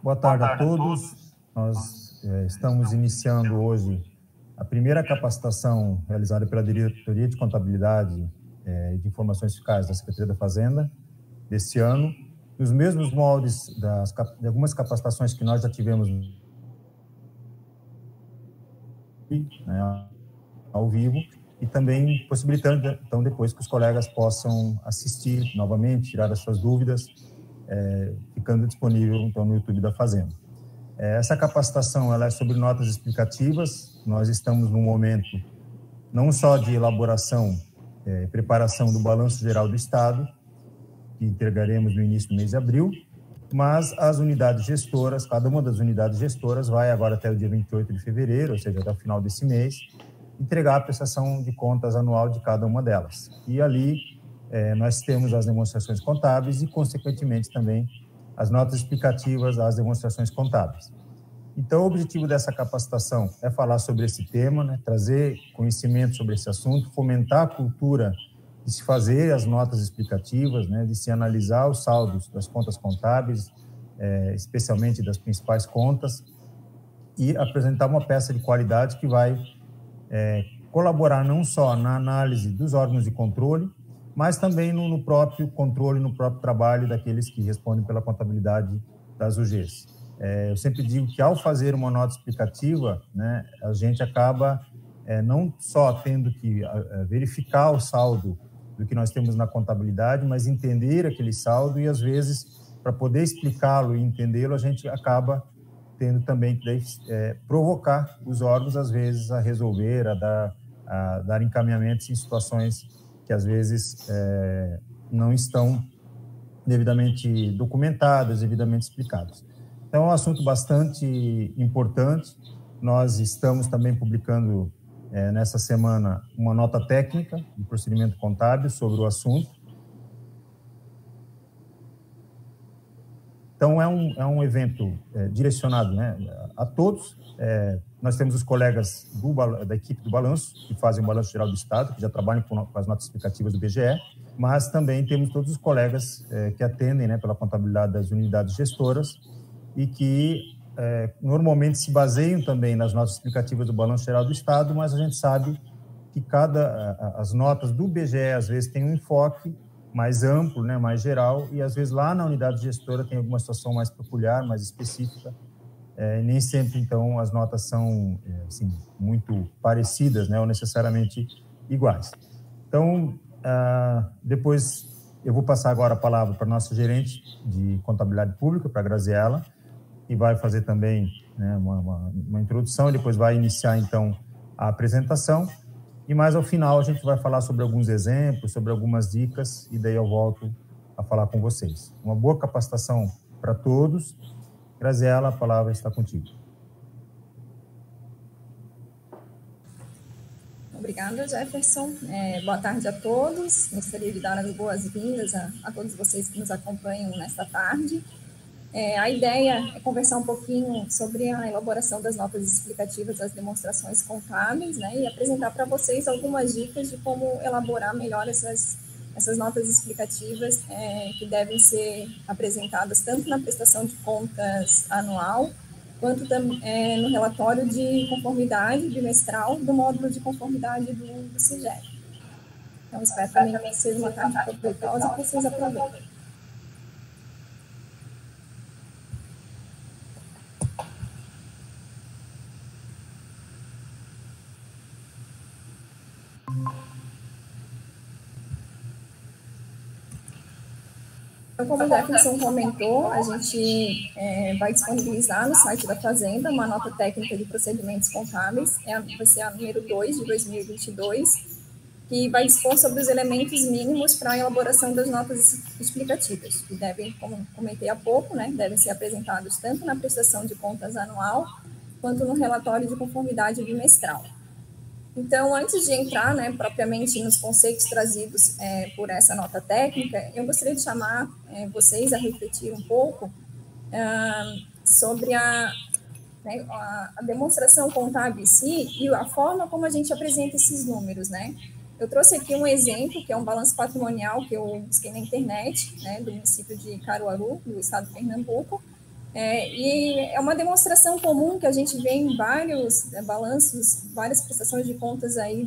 Boa tarde a todos. Nós estamos iniciando hoje a primeira capacitação realizada pela Diretoria de Contabilidade e de Informações Fiscais da Secretaria da Fazenda deste ano, nos mesmos moldes de algumas capacitações que nós já tivemos, né, ao vivo, e também possibilitando, então, depois que os colegas possam assistir novamente, tirar as suas dúvidas, ficando disponível, então, no YouTube da Fazenda. Essa capacitação, ela é sobre notas explicativas. Nós estamos num momento não só de elaboração e preparação do Balanço Geral do Estado, que entregaremos no início do mês de abril, mas as unidades gestoras, cada uma das unidades gestoras vai agora até o dia 28 de fevereiro, ou seja, até o final desse mês, entregar a prestação de contas anual de cada uma delas. E ali nós temos as demonstrações contábeis e, consequentemente, também as notas explicativas das demonstrações contábeis. Então, o objetivo dessa capacitação é falar sobre esse tema, né, trazer conhecimento sobre esse assunto, fomentar a cultura de se fazer as notas explicativas, né, de se analisar os saldos das contas contábeis, especialmente das principais contas, e apresentar uma peça de qualidade que vai colaborar não só na análise dos órgãos de controle, mas também no próprio controle, no próprio trabalho daqueles que respondem pela contabilidade das UGs. Eu sempre digo que, ao fazer uma nota explicativa, né, a gente acaba não só tendo que verificar o saldo do que nós temos na contabilidade, mas entender aquele saldo e, às vezes, para poder explicá-lo e entendê-lo, a gente acaba tendo também que provocar os órgãos, às vezes, a resolver, a dar encaminhamentos em situações que, às vezes, não estão devidamente documentadas, devidamente explicadas. Então, é um assunto bastante importante. Nós estamos também publicando, nessa semana, uma nota técnica de procedimento contábil sobre o assunto. Então, é um evento direcionado, né, a todos. Nós temos os colegas da equipe do balanço, que fazem o Balanço Geral do Estado, que já trabalham com as notas explicativas do BGE, mas também temos todos os colegas que atendem, né, pela contabilidade das unidades gestoras e que normalmente se baseiam também nas notas explicativas do Balanço Geral do Estado, mas a gente sabe que as notas do BGE, às vezes, têm um enfoque mais amplo, né, mais geral, e às vezes lá na unidade gestora tem alguma situação mais peculiar, mais específica, e nem sempre, então, as notas são assim, muito parecidas, né, ou necessariamente iguais. Então, depois eu vou passar agora a palavra para a nossa gerente de contabilidade pública, para a Graziela, que vai fazer também, né, uma introdução, e depois vai iniciar, então, a apresentação. E mais ao final a gente vai falar sobre alguns exemplos, sobre algumas dicas, e daí eu volto a falar com vocês. Uma boa capacitação para todos. Graziela, a palavra está contigo. Obrigada, Jefferson. Boa tarde a todos. Gostaria de dar as boas-vindas a todos vocês que nos acompanham nesta tarde. A ideia é conversar um pouquinho sobre a elaboração das notas explicativas das demonstrações contábeis, né, e apresentar para vocês algumas dicas de como elaborar melhor essas notas explicativas que devem ser apresentadas tanto na prestação de contas anual, quanto no relatório de conformidade bimestral do módulo de conformidade do CIGEP. Então, espero também que seja uma tarde proveitosa e que vocês aproveitem. Então, como o Jefferson comentou, a gente vai disponibilizar no site da Fazenda uma nota técnica de procedimentos contábeis, vai ser a número 2 de 2022, que vai dispor sobre os elementos mínimos para a elaboração das notas explicativas, que devem, como comentei há pouco, né, devem ser apresentados tanto na prestação de contas anual, quanto no relatório de conformidade bimestral. Então, antes de entrar, né, propriamente nos conceitos trazidos por essa nota técnica, eu gostaria de chamar vocês a refletir um pouco sobre a demonstração contábil em si e a forma como a gente apresenta esses números, né? Eu trouxe aqui um exemplo, que é um balanço patrimonial que eu busquei na internet, né, do município de Caruaru, do estado de Pernambuco, E é uma demonstração comum que a gente vê em vários balanços, várias prestações de contas aí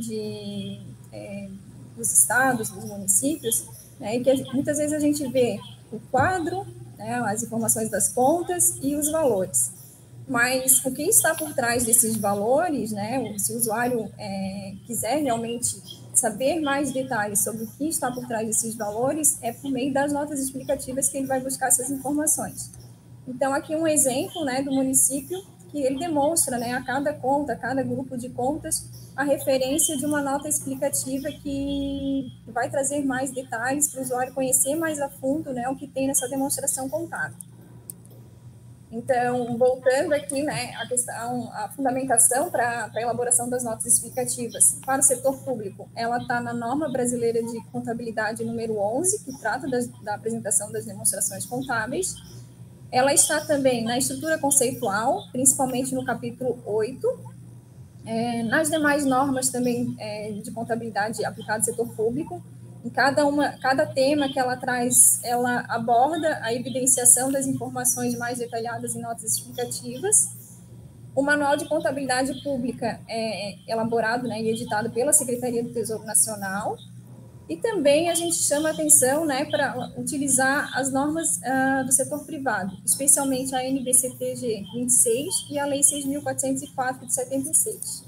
dos estados, dos municípios, né, e que muitas vezes a gente vê o quadro, né, as informações das contas e os valores. Mas o que está por trás desses valores, né, se o usuário quiser realmente saber mais detalhes sobre o que está por trás desses valores, é por meio das notas explicativas que ele vai buscar essas informações. Então, aqui um exemplo, né, do município, que ele demonstra, né, a cada conta, a cada grupo de contas, a referência de uma nota explicativa que vai trazer mais detalhes para o usuário conhecer mais a fundo, né, o que tem nessa demonstração contábil. Então, voltando aqui, né, a fundamentação para a elaboração das notas explicativas para o setor público, ela está na Norma Brasileira de Contabilidade número 11, que trata da apresentação das demonstrações contábeis. Ela está também na estrutura conceitual, principalmente no capítulo 8, nas demais normas também de contabilidade aplicada ao setor público. Em cada tema que ela traz, ela aborda a evidenciação das informações mais detalhadas em notas explicativas. O Manual de Contabilidade Pública é elaborado, né, e editado pela Secretaria do Tesouro Nacional. E também a gente chama atenção, né, para utilizar as normas do setor privado, especialmente a NBCTG 26 e a Lei 6.404 de 76.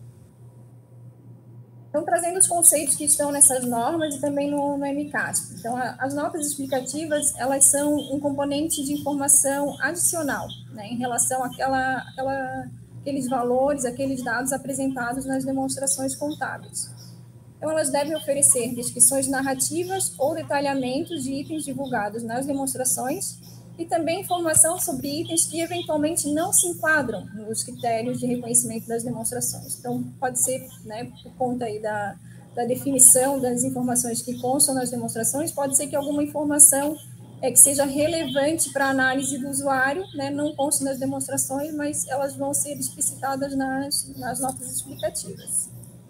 Então, trazendo os conceitos que estão nessas normas e também no MCASP. Então, as notas explicativas, elas são um componente de informação adicional, né, em relação àqueles valores, aqueles dados apresentados nas demonstrações contábeis. Então, elas devem oferecer descrições narrativas ou detalhamentos de itens divulgados nas demonstrações e também informação sobre itens que eventualmente não se enquadram nos critérios de reconhecimento das demonstrações. Então, pode ser, né, por conta aí da definição das informações que constam nas demonstrações, pode ser que alguma informação que seja relevante para a análise do usuário, né, não conste nas demonstrações, mas elas vão ser explicitadas nas notas explicativas.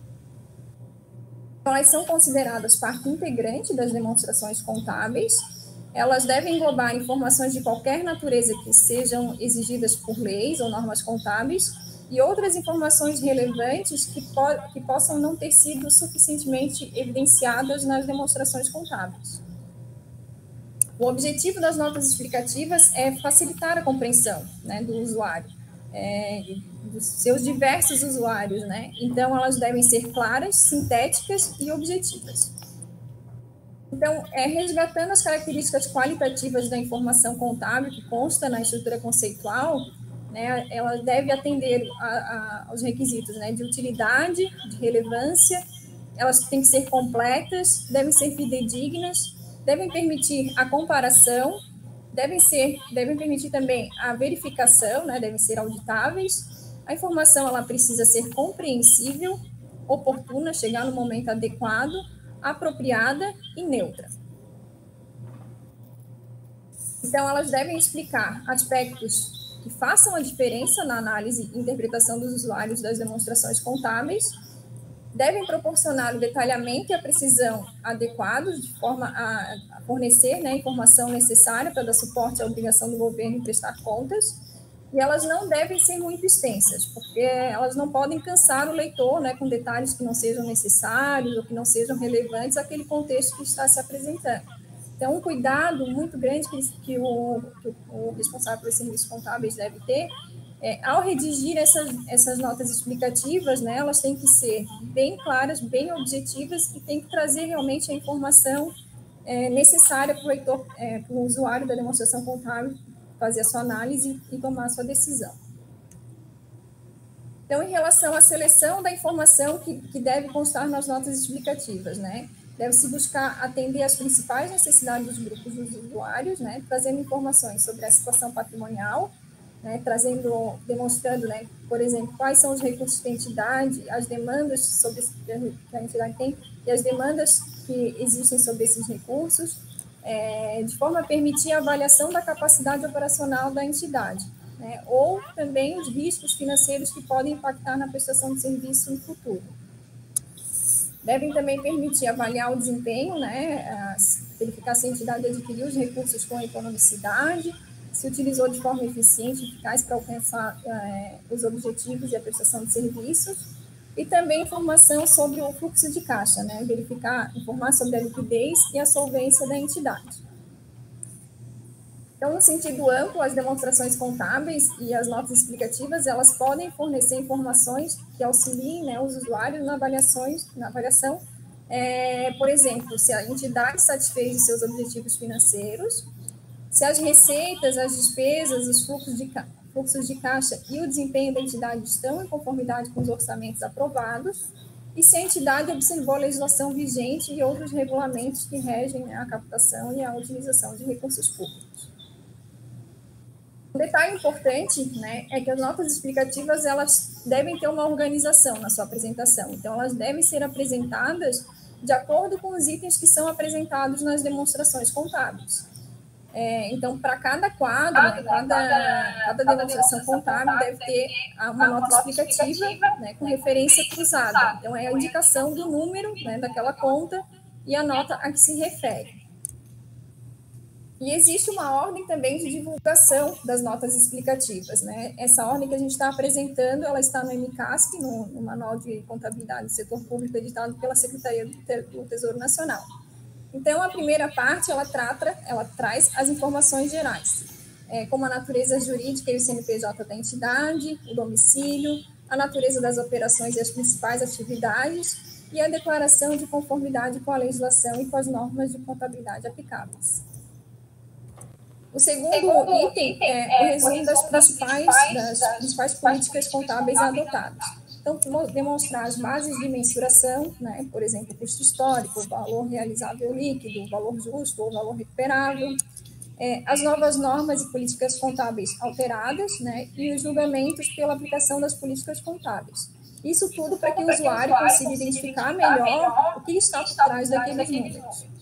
Elas são consideradas parte integrante das demonstrações contábeis. Elas devem englobar informações de qualquer natureza que sejam exigidas por leis ou normas contábeis e outras informações relevantes que possam não ter sido suficientemente evidenciadas nas demonstrações contábeis. O objetivo das notas explicativas é facilitar a compreensão, né, do usuário, dos seus diversos usuários, né? Então, elas devem ser claras, sintéticas e objetivas. Então, resgatando as características qualitativas da informação contábil que consta na estrutura conceitual, né, ela deve atender aos requisitos, né, de utilidade, de relevância, elas têm que ser completas, devem ser fidedignas, devem permitir a comparação, devem permitir também a verificação, né, devem ser auditáveis. A informação ela precisa ser compreensível, oportuna, chegar no momento adequado, apropriada e neutra. Então, elas devem explicar aspectos que façam a diferença na análise e interpretação dos usuários das demonstrações contábeis, devem proporcionar o detalhamento e a precisão adequados, de forma a fornecer, né, a informação necessária para dar suporte à obrigação do governo em prestar contas, e elas não devem ser muito extensas, porque elas não podem cansar o leitor, né, com detalhes que não sejam necessários ou que não sejam relevantes àquele contexto que está se apresentando. Então, um cuidado muito grande que o responsável pelos serviços contábeis deve ter ao redigir essas notas explicativas, né, elas têm que ser bem claras, bem objetivas e têm que trazer realmente a informação necessária para o leitor, para o usuário da demonstração contábil fazer a sua análise e tomar a sua decisão. Então, em relação à seleção da informação que deve constar nas notas explicativas, né, deve-se buscar atender às principais necessidades dos grupos dos usuários, né, trazendo informações sobre a situação patrimonial, né, demonstrando, né, por exemplo, quais são os recursos que a entidade, as demandas que a entidade tem e as demandas que existem sobre esses recursos, de forma a permitir a avaliação da capacidade operacional da entidade, né, ou também os riscos financeiros que podem impactar na prestação de serviço no futuro. Devem também permitir avaliar o desempenho, né, verificar se a entidade adquiriu os recursos com economicidade, se utilizou de forma eficiente e eficaz para alcançar os objetivos e a prestação de serviços, e também informação sobre o fluxo de caixa, né? Informar sobre a liquidez e a solvência da entidade. Então, no sentido amplo, as demonstrações contábeis e as notas explicativas, elas podem fornecer informações que auxiliem, né, os usuários na avaliação, por exemplo, se a entidade satisfez os seus objetivos financeiros, se as receitas, as despesas, os fluxos de caixa e o desempenho da entidade estão em conformidade com os orçamentos aprovados, e se a entidade observou a legislação vigente e outros regulamentos que regem, né, a captação e a utilização de recursos públicos. Um detalhe importante, né, é que as notas explicativas, elas devem ter uma organização na sua apresentação. Então, elas devem ser apresentadas de acordo com os itens que são apresentados nas demonstrações contábeis. Então, para cada quadro, cada demonstração contábil deve ter uma nota explicativa, né, com referência cruzada. Então, é a indicação do número, né, daquela conta e a nota a que se refere. E existe uma ordem também de divulgação das notas explicativas, né? Essa ordem que a gente está apresentando, ela está no MCASP, no Manual de Contabilidade do Setor Público, editado pela Secretaria do Tesouro Nacional. Então, a primeira parte, ela traz as informações gerais, como a natureza jurídica e o CNPJ da entidade, o domicílio, a natureza das operações e as principais atividades, e a declaração de conformidade com a legislação e com as normas de contabilidade aplicáveis. O segundo item é o resumo das principais políticas contábeis adotadas. Então, demonstrar as bases de mensuração, né? Por exemplo, o custo histórico, o valor realizável líquido, o valor justo ou o valor recuperável, as novas normas e políticas contábeis alteradas, né? E os julgamentos pela aplicação das políticas contábeis. Isso tudo para que o usuário consiga identificar melhor o que está por trás daqueles números.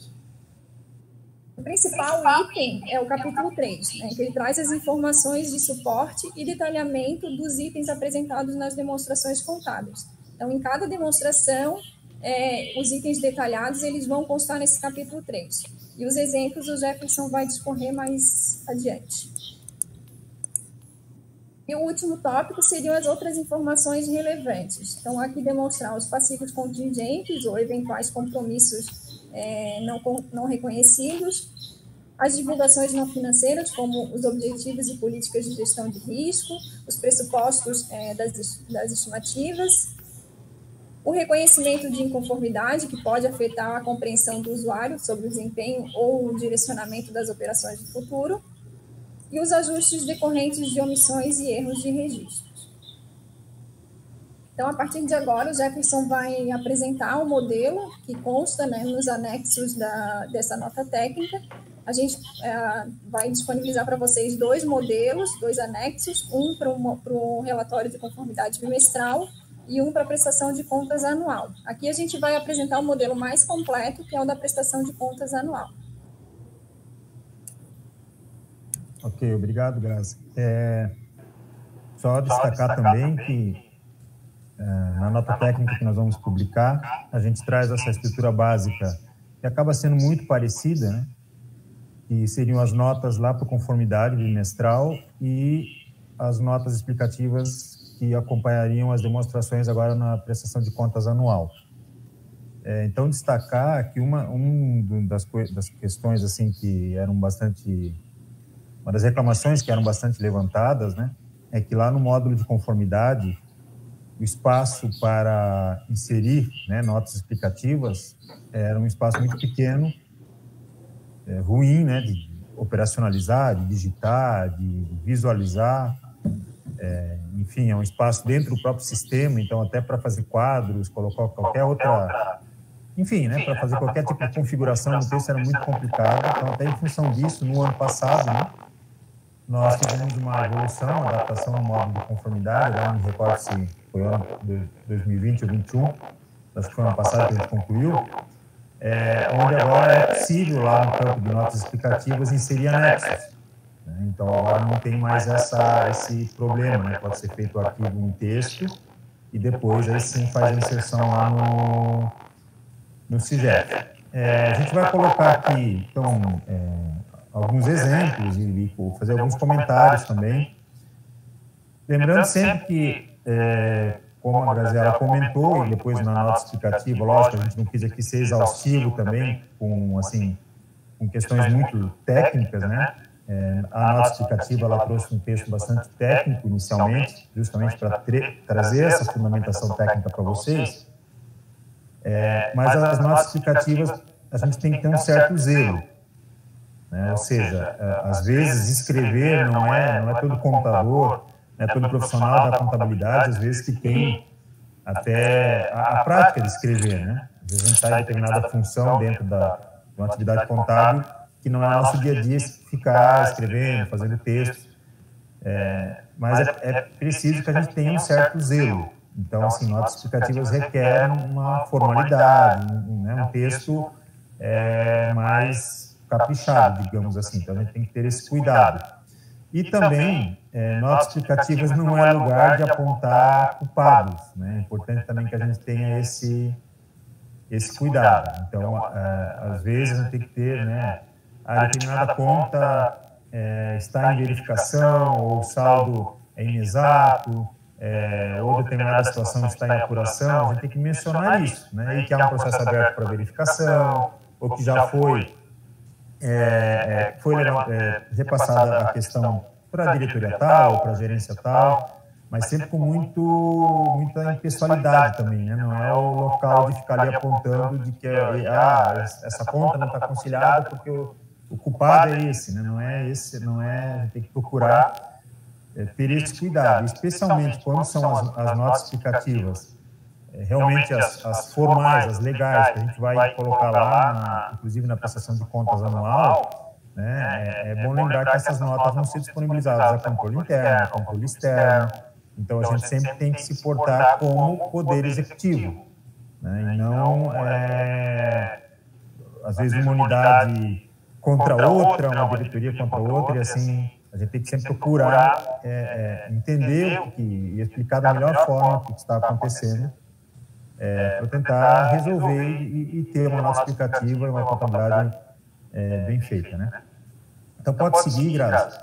O principal item é o capítulo 3, né, que ele traz as informações de suporte e detalhamento dos itens apresentados nas demonstrações contábeis. Então, em cada demonstração, os itens detalhados eles vão constar nesse capítulo 3. E os exemplos o Jefferson vai discorrer mais adiante. E o último tópico seriam as outras informações relevantes. Então, aqui demonstrar os passivos contingentes ou eventuais compromissos não reconhecidos, as divulgações não financeiras, como os objetivos e políticas de gestão de risco, os pressupostos das estimativas, o reconhecimento de inconformidade, que pode afetar a compreensão do usuário sobre o desempenho ou o direcionamento das operações do futuro, e os ajustes decorrentes de omissões e erros de registro. Então, a partir de agora, o Jefferson vai apresentar o modelo que consta, né, nos anexos dessa nota técnica. A gente vai disponibilizar para vocês 2 modelos, 2 anexos, um para o relatório de conformidade bimestral e um para a prestação de contas anual. Aqui a gente vai apresentar o modelo mais completo, que é o da prestação de contas anual. Ok, obrigado, Grazi. Só destacar também que na nota técnica que nós vamos publicar, a gente traz essa estrutura básica que acaba sendo muito parecida, né? Que seriam as notas lá para conformidade bimestral e as notas explicativas que acompanhariam as demonstrações agora na prestação de contas anual. Então, destacar que uma das questões assim que eram bastante... Uma das reclamações que eram bastante levantadas, né? É que lá no módulo de conformidade, o espaço para inserir, né, notas explicativas era um espaço muito pequeno, ruim, né, de operacionalizar, de digitar, de visualizar, enfim, é um espaço dentro do próprio sistema, então até para fazer quadros, colocar qualquer outra, enfim, né, para fazer qualquer tipo de configuração no texto era muito complicado, então até em função disso, no ano passado, né, nós tivemos uma evolução, uma adaptação no módulo de conformidade, agora não me recordo se foi ano de 2020 ou 2021, acho que foi ano passado que a gente concluiu, onde agora é possível, lá no campo de notas explicativas, inserir anexos. Né? Então, agora não tem mais esse problema, né? Pode ser feito o arquivo em texto e depois, aí sim, faz a inserção lá no CIGEF. A gente vai colocar aqui, então, alguns exemplos e fazer alguns comentários também. Lembrando sempre que, como a Graziela comentou, e depois na nota explicativa, lógico, a gente não quis aqui ser exaustivo também, com questões muito técnicas, né? A nota explicativa, ela trouxe um texto bastante técnico inicialmente, justamente para trazer essa fundamentação técnica para vocês, mas as notas explicativas, a gente tem que ter um certo zelo, né? Ou seja, às vezes escrever não é todo contador, não é todo profissional da contabilidade, às vezes que tem até a prática de escrever, né? Às vezes a gente está em determinada função dentro de uma atividade contábil que não é o nosso dia a dia ficar escrevendo, fazendo texto, mas é preciso que a gente tenha um certo zelo. Então, assim, notas explicativas requerem uma formalidade, um texto mais caprichado, digamos assim. Então, a gente tem que ter esse cuidado. E também, notas explicativas não é lugar de apontar culpados, né? É importante também que a gente tenha esse cuidado. Então, às vezes, a gente tem que ter, né, a determinada conta está em verificação, ou o saldo é inexato, ou determinada situação está em apuração, a gente tem que mencionar isso, né? E que há um processo aberto para verificação, ou que já foi repassada a questão para a diretoria tal, para a gerência tal, mas sempre com muita impessoalidade também, né? Não é o local de ficar ali apontando de que essa conta não está conciliada porque o culpado é esse, né? Não é esse, a gente tem que procurar ter esse cuidado, especialmente quando são as notas explicativas, realmente as formais, as legais, que a gente vai colocar lá, inclusive na prestação de contas anual, né? É bom lembrar que essas notas vão ser disponibilizadas a controle interno, a controle externo. Então, a gente sempre tem que se portar como poder executivo, né? E não, às vezes, uma unidade contra outra, uma diretoria contra outra, e assim, a gente tem que sempre procurar entender e explicar da melhor forma o que está acontecendo, para tentar resolver e ter uma nota explicativa e uma contabilidade bem feita, né? Então, pode seguir, Grazi.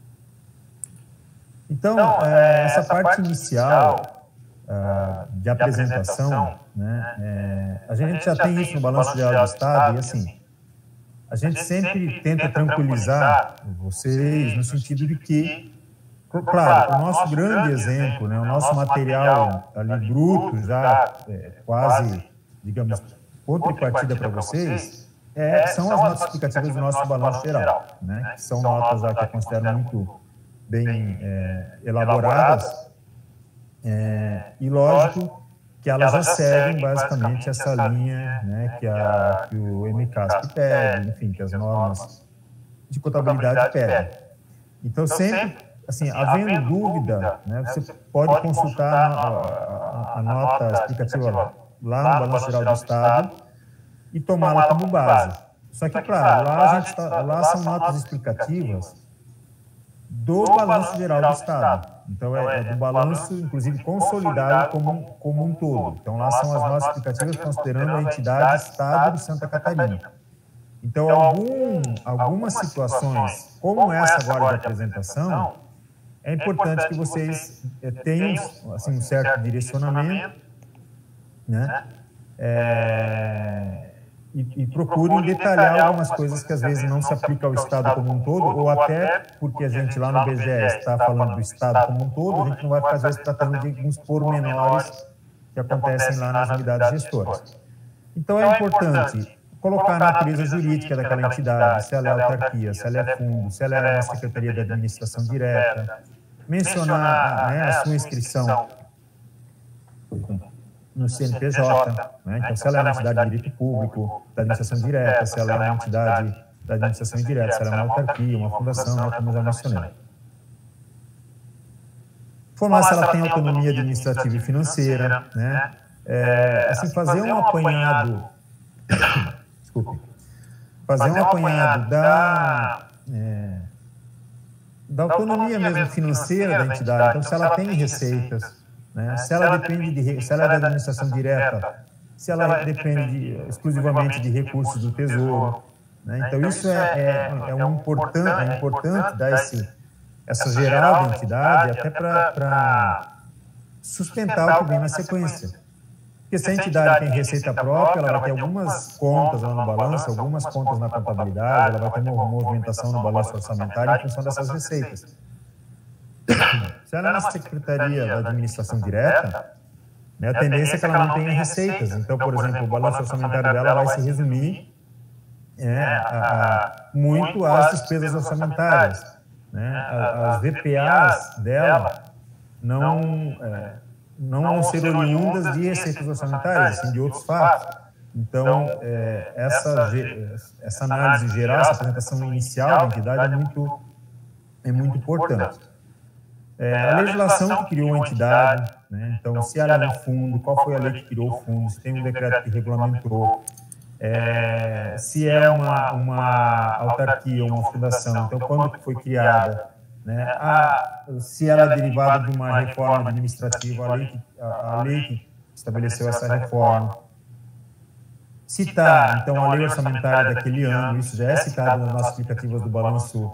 Então, essa parte inicial de apresentação, né, a gente já tem isso no Balanço Geral do Estado, e assim, a gente sempre tenta tranquilizar vocês no sentido de que, claro, o nosso grande exemplo, né, o nosso material ali bruto, já quase, digamos, contrapartida para vocês, são as notas explicativas do nosso Balanço Geral, né, que são notas já que eu considero muito bem elaboradas, e lógico que elas já seguem basicamente essa linha, né, que o MCASP pede, enfim, que as normas de contabilidade pedem. Então, sempre, assim, havendo dúvida, né, você pode consultar a nota explicativa lá no Balanço Geral do Estado e tomá-la como base. Só que, claro, lá são notas explicativas do Balanço Geral do Estado. Então, é do balanço, inclusive, consolidado como um todo. Então, lá são as notas explicativas considerando a entidade Estado de Santa Catarina. Então, algumas situações, como essa agora de apresentação, é importante que vocês tenham assim, um certo direcionamento, né? E procurem detalhar algumas coisas que às vezes não se aplicam ao Estado como um todo, ou até porque a gente lá no BGE está falando do Estado como um todo, a gente não vai ficar às vezes tratando de alguns pormenores que acontecem lá nas unidades gestoras. Então é importante colocar a natureza jurídica daquela entidade, se ela é autarquia, se ela é fundo, se ela é uma Secretaria de Administração Direta, mencionar, né, a sua inscrição no CNPJ, né? Então, se ela é uma entidade de direito público, da administração direta, se ela é uma entidade da administração indireta, se ela é uma autarquia, uma fundação, né, como eu já mencionei. Informar se ela tem autonomia administrativa e financeira, né? Assim, fazer um apanhado, desculpe, fazer um apanhado da autonomia mesmo financeira da entidade. Então, se ela tem receitas, né? Se ela depende se ela é da administração direta, se ela depende exclusivamente de recursos do Tesouro, né? Então, isso é importante dar essa geral da entidade até para sustentar o que vem na sequência. Porque se a entidade tem receita própria, ela vai ter algumas contas lá no balanço, algumas contas na contabilidade, ela vai ter uma movimentação no balanço orçamentário em função dessas receitas. Se ela é na Secretaria da Administração Direta, né, a tendência é que ela não tenha receitas. Então, por exemplo, o balanço orçamentário dela vai se resumir muito às despesas orçamentárias, né? As VPAs dela não vão ser oriundas de receitas orçamentárias, assim, de outros fatos. Então, essa análise geral, essa apresentação inicial da entidade é muito importante. A legislação que criou a entidade, né? Então, se ela é um fundo, qual foi a lei que criou o fundo, se tem um decreto que regulamentou, se é uma autarquia, uma fundação, então quando foi criada, né? Se ela é derivada de uma reforma administrativa, a lei que estabeleceu essa reforma. Citar, então, a lei orçamentária daquele ano, isso já é citado nas nossas explicativas do balanço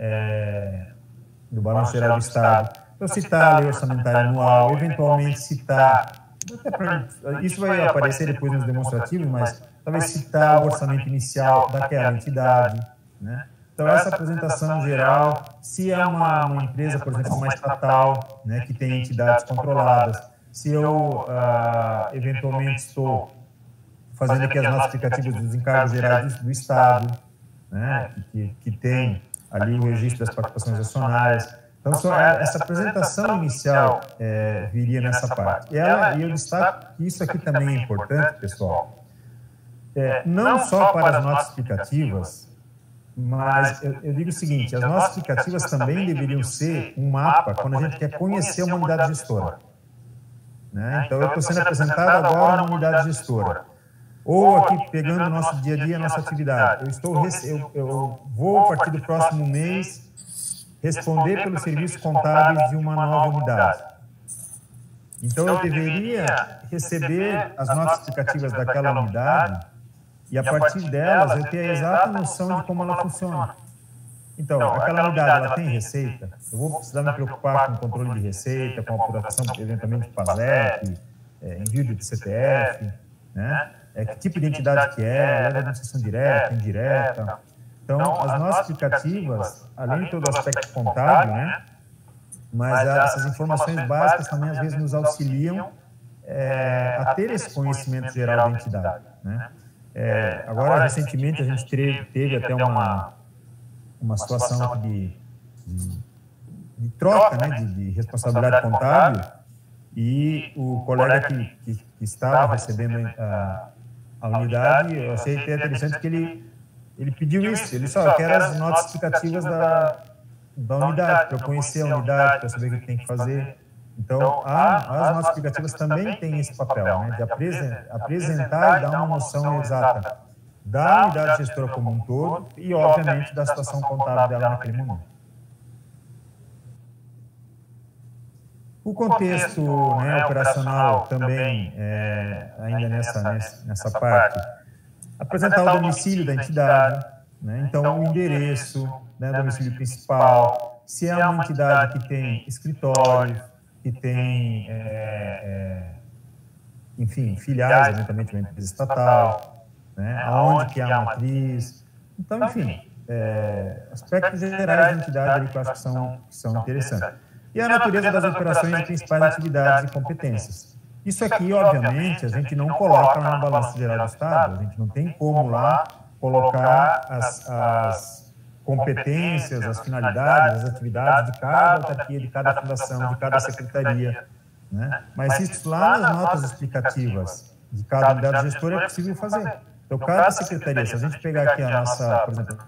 geral do Estado. Então, citar a lei orçamentária anual, eventualmente citar, isso vai aparecer depois nos demonstrativos, mas talvez citar o orçamento inicial daquela entidade, né? Então, essa apresentação geral, se é uma empresa, por exemplo, uma estatal, né, que tem entidades controladas, se eu, eventualmente, estou fazendo aqui as notas explicativas dos encargos gerais do Estado, né, que tem ali o registro das participações acionárias. Então, essa apresentação inicial viria nessa parte. E eu destaco que isso aqui também é importante, pessoal, não só para as notas explicativas, mas eu digo o seguinte, as notas explicativas também deveriam ser um mapa quando a gente quer conhecer uma unidade gestora, né? Então, eu estou sendo apresentado agora uma unidade gestora. Ou aqui, pegando o nosso dia a dia, a nossa atividade. Eu vou, a partir do próximo mês, responder pelos serviços contábeis de uma nova unidade. Então, eu deveria receber as notas explicativas daquela unidade e, a partir delas, eu ter a exata noção de como ela funciona. Então, aquela unidade, ela tem receita? Eu vou precisar me preocupar com o controle de receita, com a apuração, eventualmente, de PASEP, envio de CPF, né? Que tipo de entidade que ela é da administração direta, indireta. Então, as nossas explicativas, além de todo o aspecto contábil, né, mas essas informações básicas também, às vezes, nos auxiliam a ter esse conhecimento geral da entidade, né? Agora, recentemente, a gente teve até uma situação de troca, né, de responsabilidade contábil, e o colega que estava recebendo a unidade, eu achei até interessante que ele pediu isso, ele só quer as notas explicativas da unidade, para eu conhecer a unidade, para saber o que tem que fazer. Então, as notas explicativas também têm esse papel, né, de apresentar e dar uma noção exata da unidade gestora como um todo e, obviamente, da situação contábil dela naquele momento. O contexto, né, operacional também, ainda nessa parte, apresentar o domicílio da entidade, né? Então, o endereço, né, domicílio principal, se é uma entidade que tem escritório, que tem, enfim, filiais, eventualmente, uma empresa estatal, né, aonde que há a matriz. Então, enfim, aspectos gerais da entidade ali que eu acho que são interessantes. E a natureza das operações e principais atividades e competências. Isso aqui, obviamente, a gente não coloca lá no Balanço Geral do Estado, a gente não tem como lá colocar as competências, as finalidades, as atividades de cada autarquia, de cada fundação, de cada secretaria, né? Mas isso lá nas notas explicativas de cada unidade gestora é possível fazer. Então, cada secretaria, se a gente pegar aqui a nossa, por exemplo,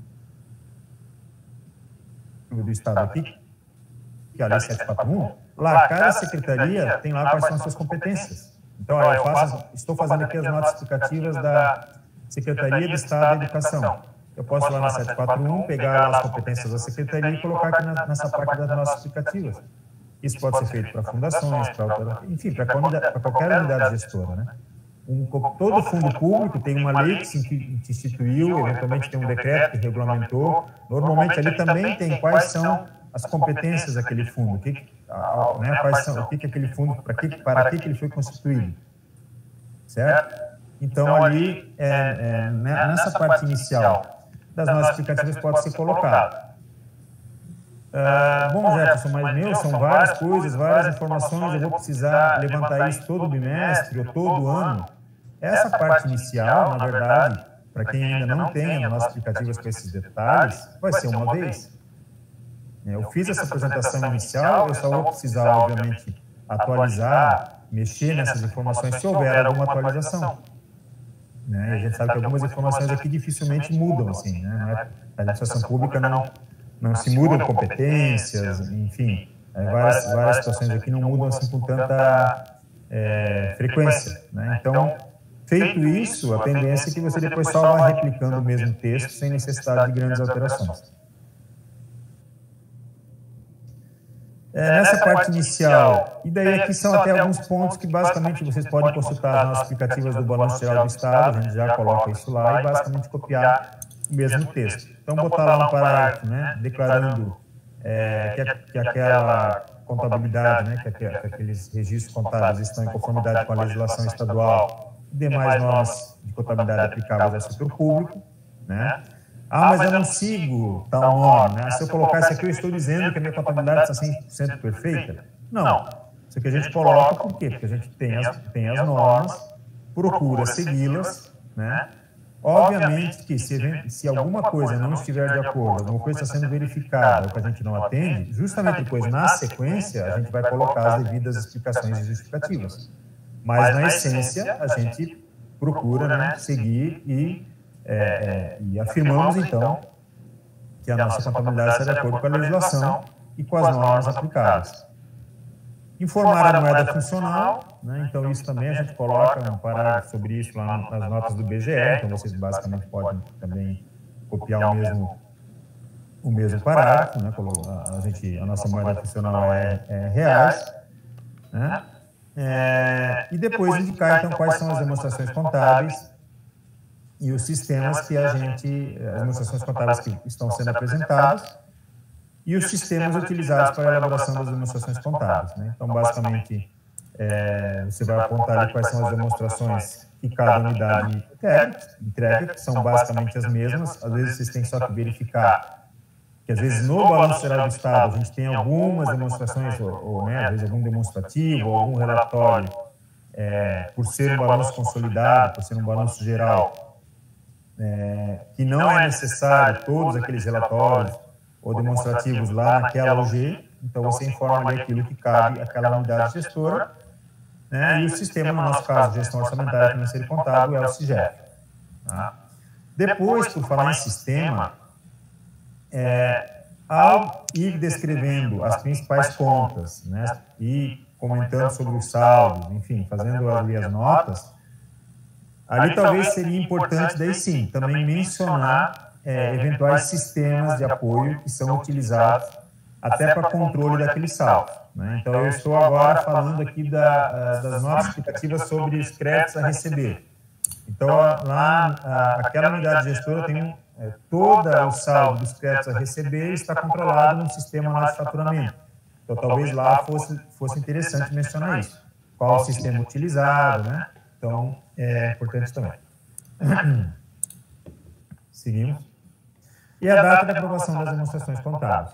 do Estado aqui, que é a Lei 741, lá cada secretaria tem lá quais são as suas competências. Então, eu estou fazendo aqui as notas explicativas da Secretaria de Estado da Educação. Eu posso ir lá na 741, pegar as competências da secretaria e colocar aqui nessa parte das nossas explicativas. Isso pode ser feito para fundações, enfim, para qualquer unidade gestora, né? todo fundo público tem uma lei que se instituiu, eventualmente tem um decreto que regulamentou. Normalmente ali também tem quais são as competências daquele fundo, o que aquele fundo, para que ele foi constituído, certo? Então ali, nessa parte inicial das notas explicativas pode ser colocado. Bom, Jefferson, mas são várias coisas, várias informações, eu vou precisar levantar isso todo bimestre ou todo ano. Essa parte inicial, na verdade, para quem ainda não tem as notas explicativas com esses detalhes, vai ser uma vez. Eu fiz essa apresentação inicial, eu só vou precisar, obviamente, atualizar, mexer nessas informações se houver alguma atualização. A gente sabe que algumas informações aqui dificilmente mudam, assim, né? A administração pública não se mudam competências, enfim, várias situações aqui não mudam assim com tanta frequência, né? Então, feito isso, a tendência é que você depois só vá replicando o mesmo texto sem necessidade de grandes alterações. Nessa parte inicial, e daí aqui são até alguns pontos que basicamente vocês podem consultar as nossas explicativas do Balanço Geral do Estado, a gente já coloca isso lá, e basicamente copiar o mesmo texto. Então, botar lá um parágrafo, né, declarando que aquela contabilidade, né, que aqueles registros contábeis estão em conformidade com a legislação estadual e demais normas de contabilidade aplicáveis ao setor público, né? Mas eu não sigo tal norma, né? Se eu colocar isso aqui, eu estou dizendo que a minha contabilidade está 100% perfeita? Não. Isso aqui a gente coloca por quê? Porque a gente tem as normas, procura segui-las, né? Obviamente que se alguma coisa não estiver de acordo, alguma coisa está sendo verificada ou que a gente não atende, justamente depois, na sequência, a gente vai colocar as devidas explicações e justificativas. Mas, na essência, a gente procura, né, seguir e afirmamos, então, que a nossa contabilidade está de acordo com a legislação e com as normas aplicáveis. Informar a moeda funcional, né? Então isso também a gente coloca um parágrafo sobre isso lá nas notas do BGE, então vocês basicamente podem também copiar o mesmo parágrafo, né? A nossa moeda funcional é reais, né? E depois indicar, então, quais são as demonstrações contábeis e os sistemas que as demonstrações contábeis que estão sendo apresentadas e os sistemas utilizados para a elaboração das demonstrações contábeis, né? Então, basicamente, você vai apontar ali quais são as demonstrações que cada unidade entrega, que são basicamente as mesmas. Às vezes, vocês têm só que verificar que, às vezes, no Balanço Geral do Estado, a gente tem algumas demonstrações, né, às vezes, algum demonstrativo, ou algum relatório, por ser um balanço consolidado, por ser um balanço geral, que não é necessário todos aqueles relatórios ou demonstrativos lá naquela OG, então você informa ali aquilo que cabe àquela unidade gestora, né? E o sistema, no nosso caso, gestão orçamentária, financeira e contábil, é o SIGEF. Tá? Depois, por falar em sistema, ao ir descrevendo as principais contas, né, e comentando sobre os saldos, enfim, fazendo ali as notas, ali talvez seria importante, daí sim, também mencionar eventuais sistemas de apoio que são utilizados até para controle daquele saldo, né? Então, eu estou agora falando aqui das notas explicativas sobre os créditos a receber. Então, lá, aquela unidade gestora tem todo o saldo dos créditos a receber está controlado no sistema lá de faturamento. Então, talvez lá fosse interessante mencionar isso. Qual o sistema utilizado, né? Então, é importante também. Seguimos. E a data de aprovação das demonstrações contábeis.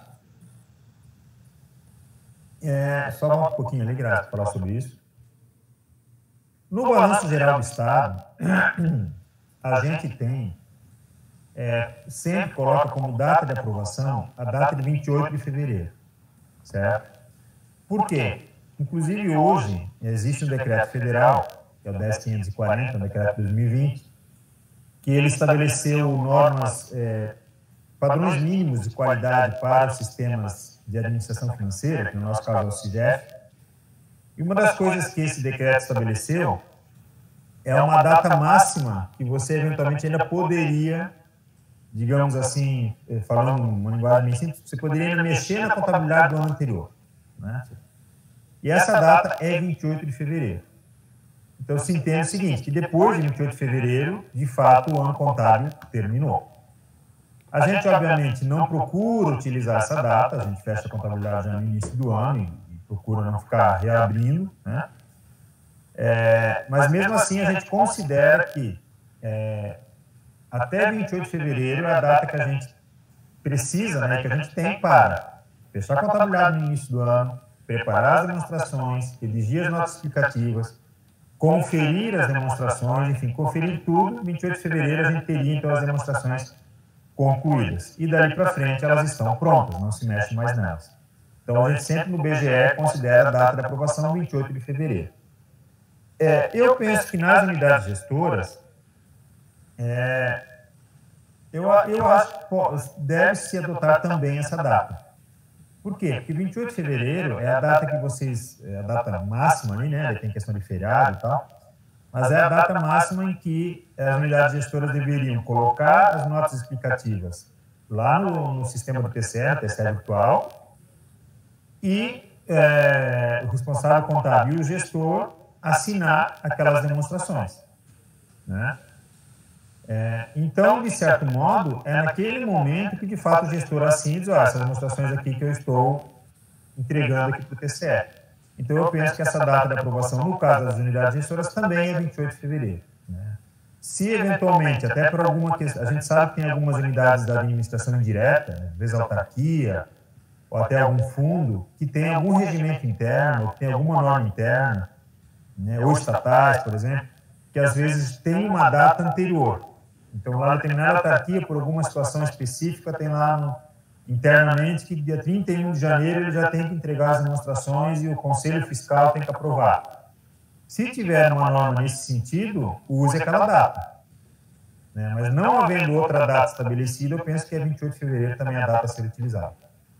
Só um pouquinho ali, Graça, para falar sobre isso. No Balanço Geral do Estado, a gente tem, sempre coloca como data de aprovação a data de 28 de fevereiro, certo? Por quê? Inclusive, hoje, existe um decreto federal, que é o 10.540, um decreto de 2020, que ele estabeleceu normas, padrões mínimos de qualidade para os sistemas de administração financeira, que no nosso caso é o SIGEF. E uma das coisas que esse decreto estabeleceu é uma data máxima que você eventualmente ainda poderia, digamos assim, falando uma linguagem bem simples, você poderia ainda mexer na contabilidade do ano anterior, né? E essa data é 28 de fevereiro. Então, se entende o seguinte, que depois de 28 de fevereiro, de fato, o ano contábil terminou. A gente, obviamente, não procura utilizar essa data, a gente fecha a contabilidade já no início do ano e procura não ficar reabrindo, né? Mas, mesmo assim, a gente considera que até 28 de fevereiro é a data que a gente precisa, né, que a gente tem para fechar a contabilidade no início do ano, preparar as demonstrações, redigir as notas explicativas, conferir as demonstrações, enfim, conferir tudo. 28 de fevereiro a gente teria, então, as demonstrações concluídas. E dali para frente elas estão prontas, não se mexe mais nelas. Então, a gente sempre no BGE considera a data de aprovação 28 de fevereiro. Eu penso que nas unidades gestoras, eu acho que deve-se adotar também essa data. Por quê? Porque 28 de fevereiro é a data que vocês, é a data máxima ali, né? Tem questão de feriado e tal, mas é a data máxima em que as unidades gestoras deveriam colocar as notas explicativas lá no sistema do TCE, TCE virtual, e o responsável contábil e o gestor assinar aquelas demonstrações, né? Então, de certo modo, é naquele momento que, de fato, o gestor assina e diz, essas demonstrações aqui que eu estou entregando aqui para o TCE. Então, eu penso que essa data de aprovação, no caso das unidades gestoras, também é 28 de fevereiro. Né? Se, eventualmente, até por alguma questão, a gente sabe que tem algumas unidades da administração indireta, às vezes autarquia, ou até algum fundo, que tem algum regimento interno, ou que tem alguma norma interna, né, ou estatais, por exemplo, que às vezes tem uma data anterior. Então, lá na determinada autarquia, por alguma situação específica, tem lá internamente que dia 31 de janeiro ele já tem que entregar as demonstrações e o Conselho Fiscal tem que aprovar. Se tiver uma norma nesse sentido, use aquela data. Né? Mas não havendo outra data estabelecida, eu penso que é 28 de fevereiro também a data a ser utilizada.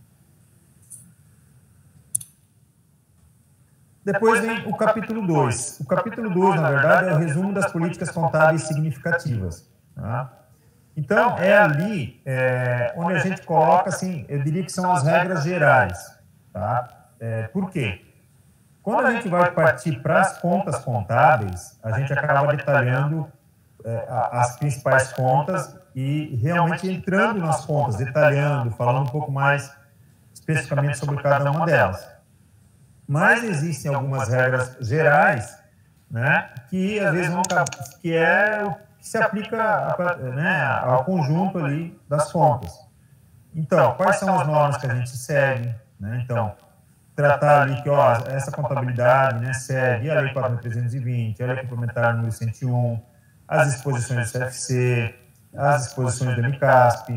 Depois vem o capítulo 2. O capítulo 2, na verdade, é o resumo das políticas contábeis significativas. Tá? Então, é ali onde a gente coloca, assim, eu diria que são as regras gerais. Tá? Por quê? Quando a gente vai partir para as contas contábeis, a gente acaba detalhando as principais contas e realmente entrando nas contas, detalhando, falando um pouco mais especificamente sobre cada uma delas. Mas existem algumas regras gerais, né, que às vezes que se aplica, né, ao conjunto ali das contas. Então, quais são as normas que a gente segue? Né? Então, tratar ali que essa contabilidade, né, segue a Lei 4.320, a Lei Complementar número 101, as disposições do CFC, as disposições do MCASP.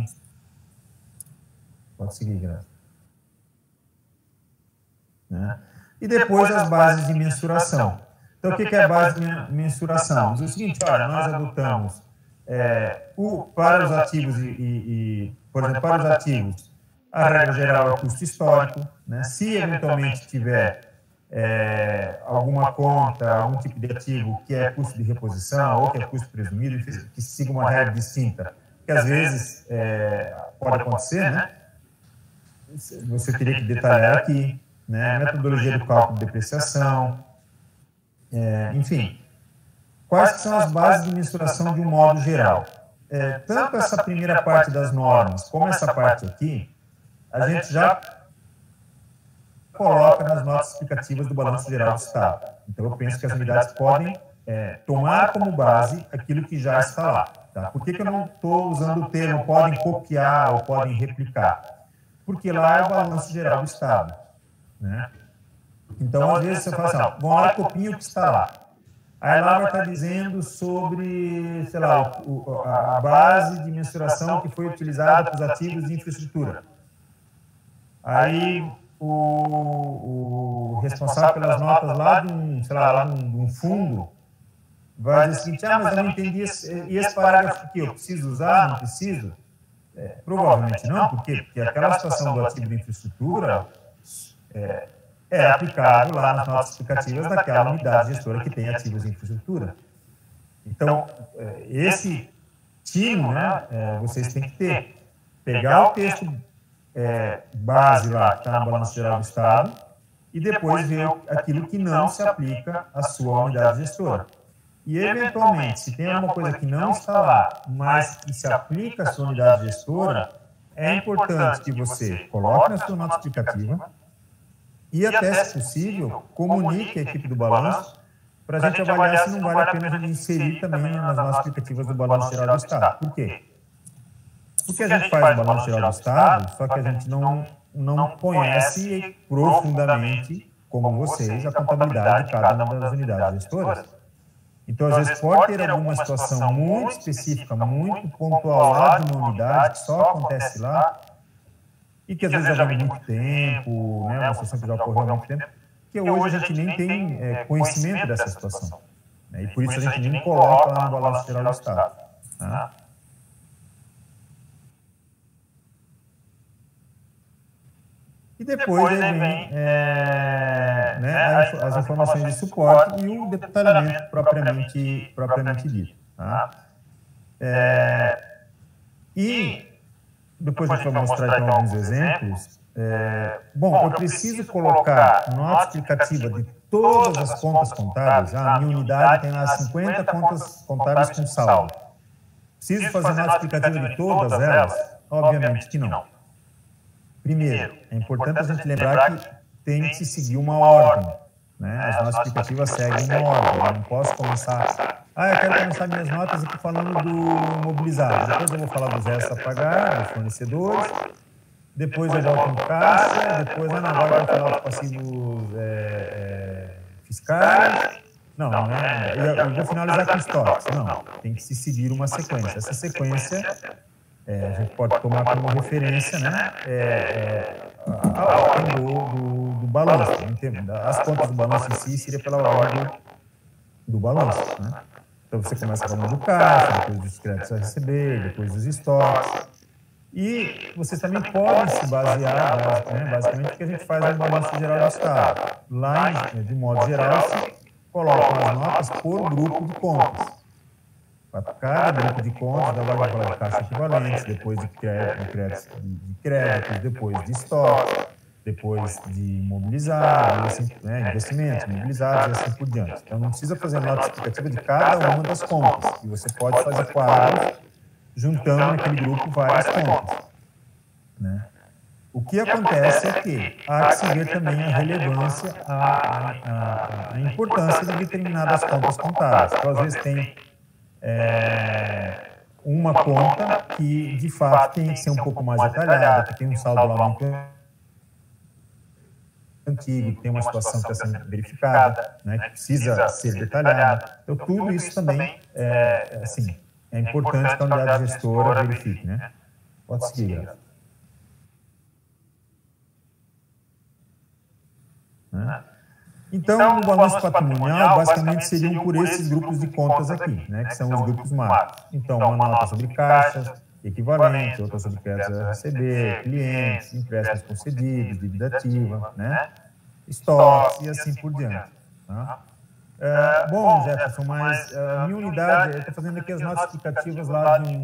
Pode seguir, Graça. Né? E depois as bases de mensuração. Então, o que é a base de mensuração? Diz o seguinte, olha, nós adotamos para os ativos por exemplo, para os ativos, a regra geral é o custo histórico, né? Se eventualmente tiver alguma conta, algum tipo de ativo que é custo de reposição ou que é custo presumido, que siga uma regra distinta, que às vezes pode acontecer, né? Você teria que detalhar aqui, né? Metodologia do cálculo de depreciação, enfim. Quais são as bases de mensuração de um modo geral? Tanto essa primeira parte das normas, como essa parte aqui, a gente já coloca nas notas explicativas do Balanço Geral do Estado. Então, eu penso que as unidades podem tomar como base aquilo que já está lá. Tá? Por que eu não estou usando o termo podem copiar ou podem replicar? Porque lá é o Balanço Geral do Estado. Né? Então, às vezes, você fala assim, vão lá e copia o que está lá. Aí lá vai estar dizendo sobre, sei lá, a base de mensuração que foi utilizada para os ativos de infraestrutura. Aí o responsável pelas notas lá de um fundo vai dizer o seguinte, mas eu não entendi esse parágrafo aqui, eu preciso usar, não preciso? Provavelmente não, por quê? Porque aquela situação do ativo de infraestrutura é aplicado lá nas notas explicativas daquela unidade gestora que tem ativos de infraestrutura. Então, esse tino, né, vocês têm que ter. Pegar o texto base lá, que está no Balanço Geral do Estado, e depois ver aquilo que não se aplica à sua unidade gestora. E, eventualmente, se tem alguma coisa que não está lá, mas que se aplica à sua unidade gestora, é importante que você coloque na sua nota explicativa e, até se possível, comunique a equipe do balanço para a gente avaliar se não vale a pena a gente inserir também nas notas explicativas do Balanço Geral do Estado. Por quê? Porque a gente faz o Balanço Geral do Estado, só que a gente não conhece profundamente, como vocês, a contabilidade de cada uma das unidades gestoras. Então, às vezes, pode ter alguma situação muito específica, muito pontual lá de uma unidade, que só acontece lá, e que às vezes já vem muito tempo, né, uma situação que já ocorreu há muito tempo, que hoje a gente nem tem conhecimento dessa situação. Né, e por isso a gente nem coloca lá no Balanço Geral do Estado. Tá? E depois vem né, as informações de suporte e o detalhamento propriamente dito. Tá? E depois a gente vai mostrar então alguns exemplos. Bom, eu preciso colocar nota explicativa de todas as contas contábeis. A minha unidade tem lá 50 contas contábeis com saldo. Preciso fazer nota explicativa de todas elas? Obviamente que não. Primeiro, é importante a gente lembrar que tem que se seguir uma ordem. Né? As notas explicativas seguem uma ordem. Eu não posso começar... eu quero começar minhas notas aqui falando do imobilizado. Depois eu vou falar dos restos a pagar, dos fornecedores. Depois eu volto no caixa. Depois, agora eu vou falar dos passivos fiscais. Não, né? Eu vou finalizar com estoques. Não, tem que se seguir uma sequência. Essa sequência... a gente pode tomar como referência, né, a ordem do balanço. As contas do balanço em si seria pela ordem do balanço. Né? Então, você começa falando do caixa, depois dos créditos a receber, depois dos estoques. E vocês também podem se basear, né, basicamente, o que a gente faz no Balanço Geral do Estado. Lá, de modo geral, se colocam as notas por grupo de contas. Para cada grupo de contas, vai falar de caixa equivalentes, depois de créditos, depois de estoque, depois de imobilizados, assim, né, investimentos, imobilizados e assim por diante. Então, não precisa fazer nota explicativa de cada uma das contas. E você pode fazer quadros juntando naquele grupo várias contas. Né? O que acontece é que há que se ver também a relevância, a importância de determinadas contas contábeis. Então, às vezes, tem uma conta que, de fato, tem que ser um pouco mais detalhada, que tem um saldo lá muito antigo, que tem uma situação que está sendo verificada, né, que precisa ser detalhada. Então, tudo isso também é importante que a unidade gestora verifique. Né? Pode seguir, galera. Né? Então, o balanço patrimonial, basicamente, seriam por esses grupos de contas aqui, né, que são os grupos macros. Então, uma nota sobre caixas, equivalentes, outra sobre créditos a receber, clientes, empréstimos concedidos, dívida ativa, né, estoques e assim por diante. Tá? Bom, Jefferson, mas a minha unidade, eu estou fazendo aqui as notas explicativas lá de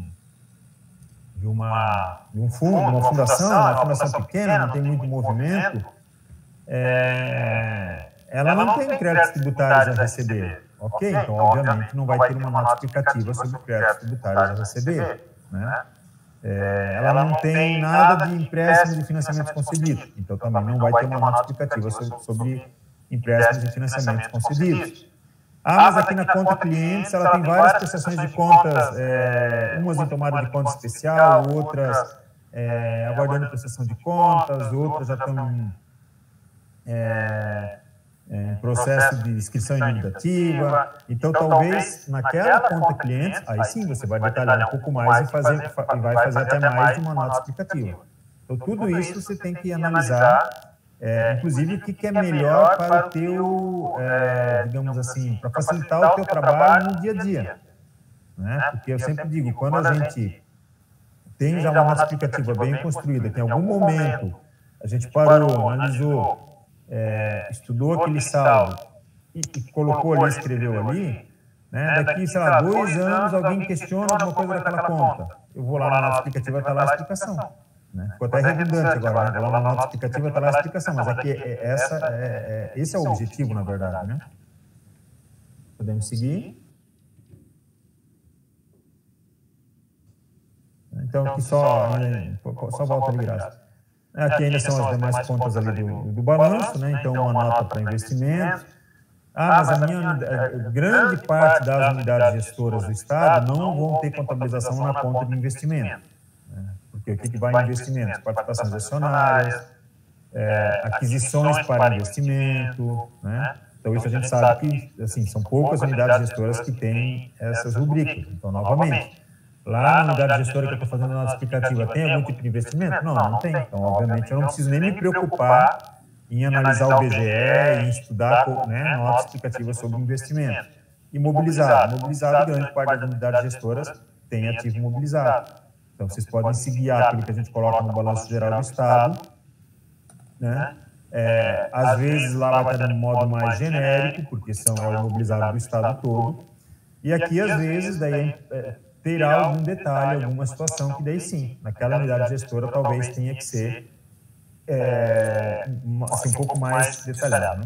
um fundo, uma fundação pequena, não tem muito movimento. Ela não tem créditos tributários a receber, ok? Então, obviamente, não vai ter uma nota explicativa sobre créditos tributários a receber, né? Ela não tem nada de empréstimos de financiamentos concedidos, então também não vai ter uma nota explicativa sobre empréstimos de financiamentos concedidos. Mas aqui na conta clientes, ela tem várias prestações de contas, umas em tomada de conta especial, outras aguardando prestação de contas, outras já estão em processo de inscrição em dívida ativa. Então, talvez naquela conta clientes, aí sim você vai detalhar um pouco mais e vai fazer até mais de uma nota explicativa. Então, tudo isso você tem que analisar, inclusive o que é melhor para o teu, digamos assim, para facilitar o teu trabalho no dia a dia. Né? Porque eu sempre digo, quando a gente tem já uma nota explicativa bem construída, que em algum momento a gente parou, analisou, estudou aquele saldo e colocou ali, escreveu ali, né? Daqui, sei lá, 2 anos, alguém questiona alguma coisa daquela conta. Eu vou lá na nota explicativa, está lá a explicação. Né? Ficou até redundante agora, né? Vou lá na nota explicativa, está lá a explicação, mas aqui esse é o objetivo, na verdade, né? Podemos seguir. Então, aqui só volta ali, Graça. Aqui ainda são as demais contas ali do balanço, né? Então, uma nota para investimento. Mas a grande parte das unidades gestoras do Estado não vão ter contabilização na conta de investimento. Né? Porque o que vai em investimentos? Participações acionárias, aquisições para investimento, né? Então, isso a gente sabe que, assim, são poucas unidades gestoras que têm essas rubricas. Então, novamente, lá na unidade gestora que eu estou fazendo a nota explicativa, tem algum tipo de investimento? Não tem. Então, obviamente, eu não preciso nem me preocupar em analisar o BGE, em estudar, né, notas explicativas sobre investimento. Imobilizado. Imobilizado, grande parte das unidades gestoras tem ativo imobilizado. Então, vocês podem se guiar pelo que a gente coloca no Balanço Geral do Estado, né? Às vezes lá vai estar no modo mais genérico, porque é o imobilizado do Estado todo. E aqui, às vezes, daí terá algum detalhe, alguma situação que daí sim, naquela unidade gestora talvez tenha que ser assim, um pouco mais detalhado, né?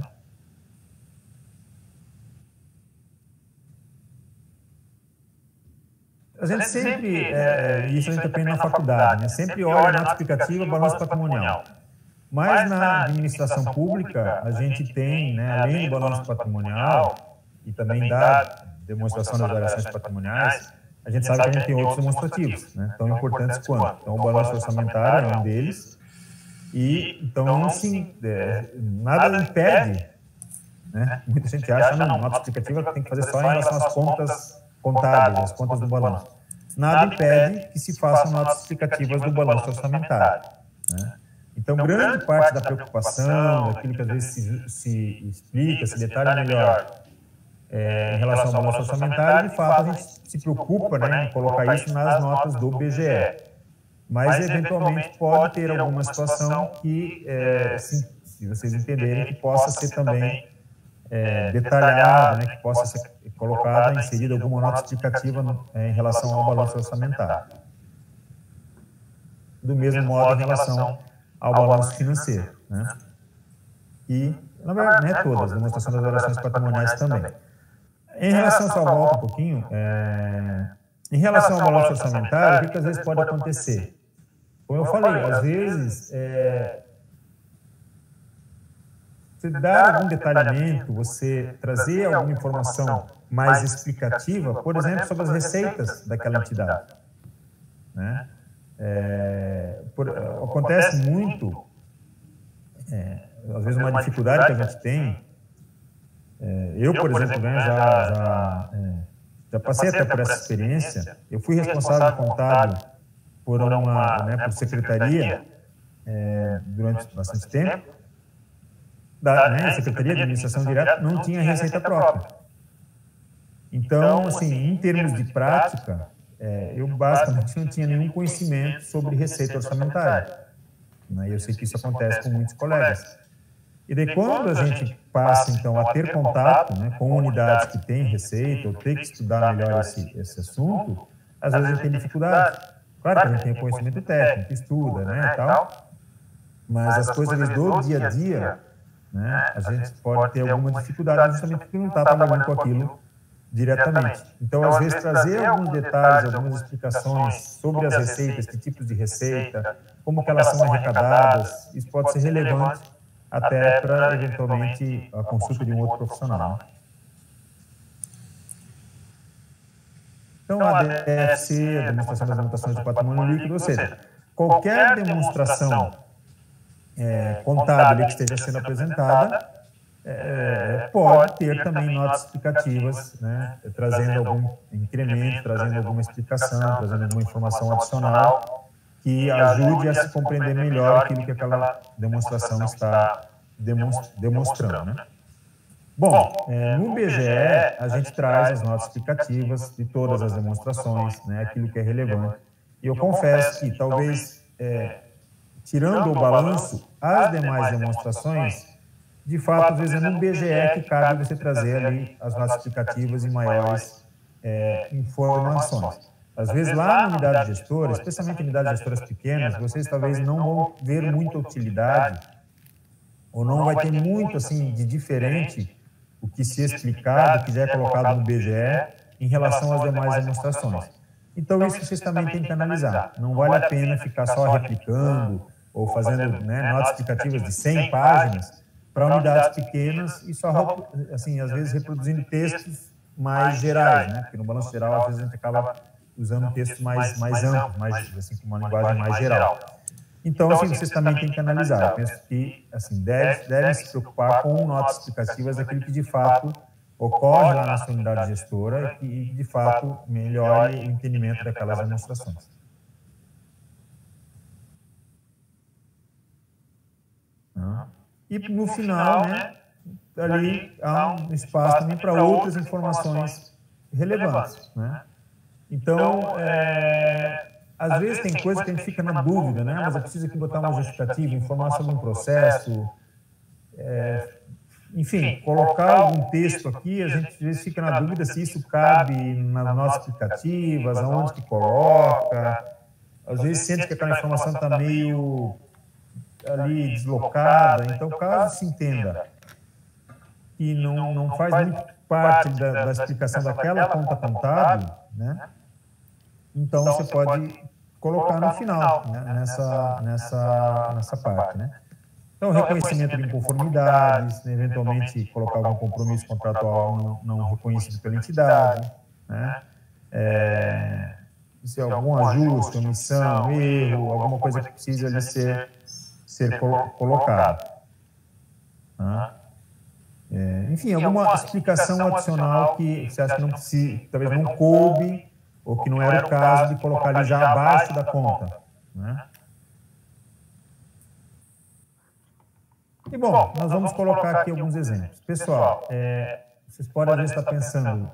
A gente sempre, isso a gente aprende na faculdade, né? Sempre olha a nota explicativa, balanço patrimonial. Mas na administração pública, a gente tem, né, além do balanço patrimonial e também da demonstração das variações patrimoniais, a gente sabe que a gente tem outros demonstrativos, né, tão importantes quanto. Então, o balanço orçamentário é um deles. E, então, sim, nada impede, né? Muita gente acha, não, nota explicativa tem que fazer só em relação às contas contábeis, as contas do balanço. Nada impede que se façam notas explicativas do balanço orçamentário, né? Então, grande parte da preocupação, daquilo que às vezes se explica, se detalha melhor em relação ao balanço orçamentário, de fato, a gente se preocupa, né, em colocar isso nas notas do BGE. Mas, eventualmente, pode ter alguma situação que, se vocês entenderem, que possa ser também detalhada, né, que possa ser colocada, inserida alguma nota explicativa em relação ao balanço orçamentário. Do mesmo modo, em relação ao balanço financeiro, né? E, na verdade, não é todas, a demonstração das variações patrimoniais também. Em relação, só volta um pouquinho, em relação ao balanço orçamentário, o que às vezes pode acontecer? Como eu falei, às vezes, você dar algum detalhamento, você trazer alguma informação mais explicativa, por exemplo, sobre as receitas daquela entidade, né? Acontece muito, às vezes uma dificuldade que a gente tem, eu, por exemplo, né, já passei até por essa experiência. Eu fui responsável contábil por por secretaria durante bastante tempo. A Secretaria de Administração Direta não tinha receita própria. Então, assim, em termos de prática, eu basicamente não tinha nenhum conhecimento sobre receita orçamentária, né? Eu sei que isso acontece com muitos colegas. E daí, quando a gente passa, então, a ter contato, né, com unidades que têm receita, ou ter que estudar melhor esse assunto, às vezes a gente tem dificuldade. Claro que a gente tem conhecimento técnico, estuda, né, e tal, mas as coisas do dia a dia, né, a gente pode ter alguma dificuldade justamente porque não está trabalhando com aquilo diretamente. Então, às vezes, trazer alguns detalhes, algumas explicações sobre as receitas, que tipos de receita, como que elas são arrecadadas, isso pode ser relevante até para, eventualmente, a consulta de um outro profissional. Então, a DFC, a demonstração das anotações de patrimônio líquido, ou seja, qualquer demonstração contábil que esteja sendo apresentada, pode ter também notas explicativas, né, trazendo algum incremento, trazendo alguma explicação, trazendo alguma informação adicional que ajude a se compreender melhor aquilo que aquela demonstração está demonstrando, né? Bom, no BGE, a gente traz as notas explicativas de todas as demonstrações, né, aquilo que é relevante. E eu confesso que, talvez, tirando o balanço, as demais demonstrações, de fato, às vezes é no BGE que cabe você trazer ali as notas explicativas e maiores informações. Às vezes, lá na unidade gestora, especialmente em unidades gestoras pequenas, vocês talvez não vão ver muita utilidade ou não vai ter muito, assim, de diferente o que se é explicado, o que já é colocado no BGE em relação às demais demonstrações. Então, isso vocês também têm que analisar. Não vale a pena ficar só replicando ou fazendo, né, notas explicativas de 100 páginas para unidades pequenas e só, assim, às vezes reproduzindo textos mais gerais, né? Porque no balanço geral, às vezes a gente acaba usando textos mais amplos, mais, assim, com uma linguagem mais geral. Então, assim, vocês também têm que analisar. Eu penso que, assim, devem se preocupar com notas explicativas daquilo que, de fato, ocorre lá na sua unidade gestora e que, de fato, melhore o entendimento daquelas demonstrações. E, no final, né, ali há um espaço também para outras informações relevantes, né? Então, às vezes tem coisa que a gente fica na dúvida, né? Mas eu preciso aqui botar uma justificativa, informar sobre um processo, enfim, colocar algum texto aqui, a gente às vezes fica na dúvida se isso cabe nas notas explicativas, aonde que coloca, às vezes sente que aquela informação está meio ali deslocada, então caso se entenda que não faz muito parte da explicação daquela conta contábil, né? Então você pode colocar no final, né? nessa parte, né? Então, reconhecimento de inconformidades, eventualmente colocar algum compromisso contratual não reconhecido pela entidade, né? Se algum ajuste, omissão, erro, alguma coisa que precisa ali ser colocado. Tá? Enfim, alguma explicação adicional que você acha que talvez não coube ou que não era o caso de colocar ali já abaixo da conta, né? E, bom, nós vamos colocar aqui alguns exemplos. Pessoal, vocês podem, às vezes, estar pensando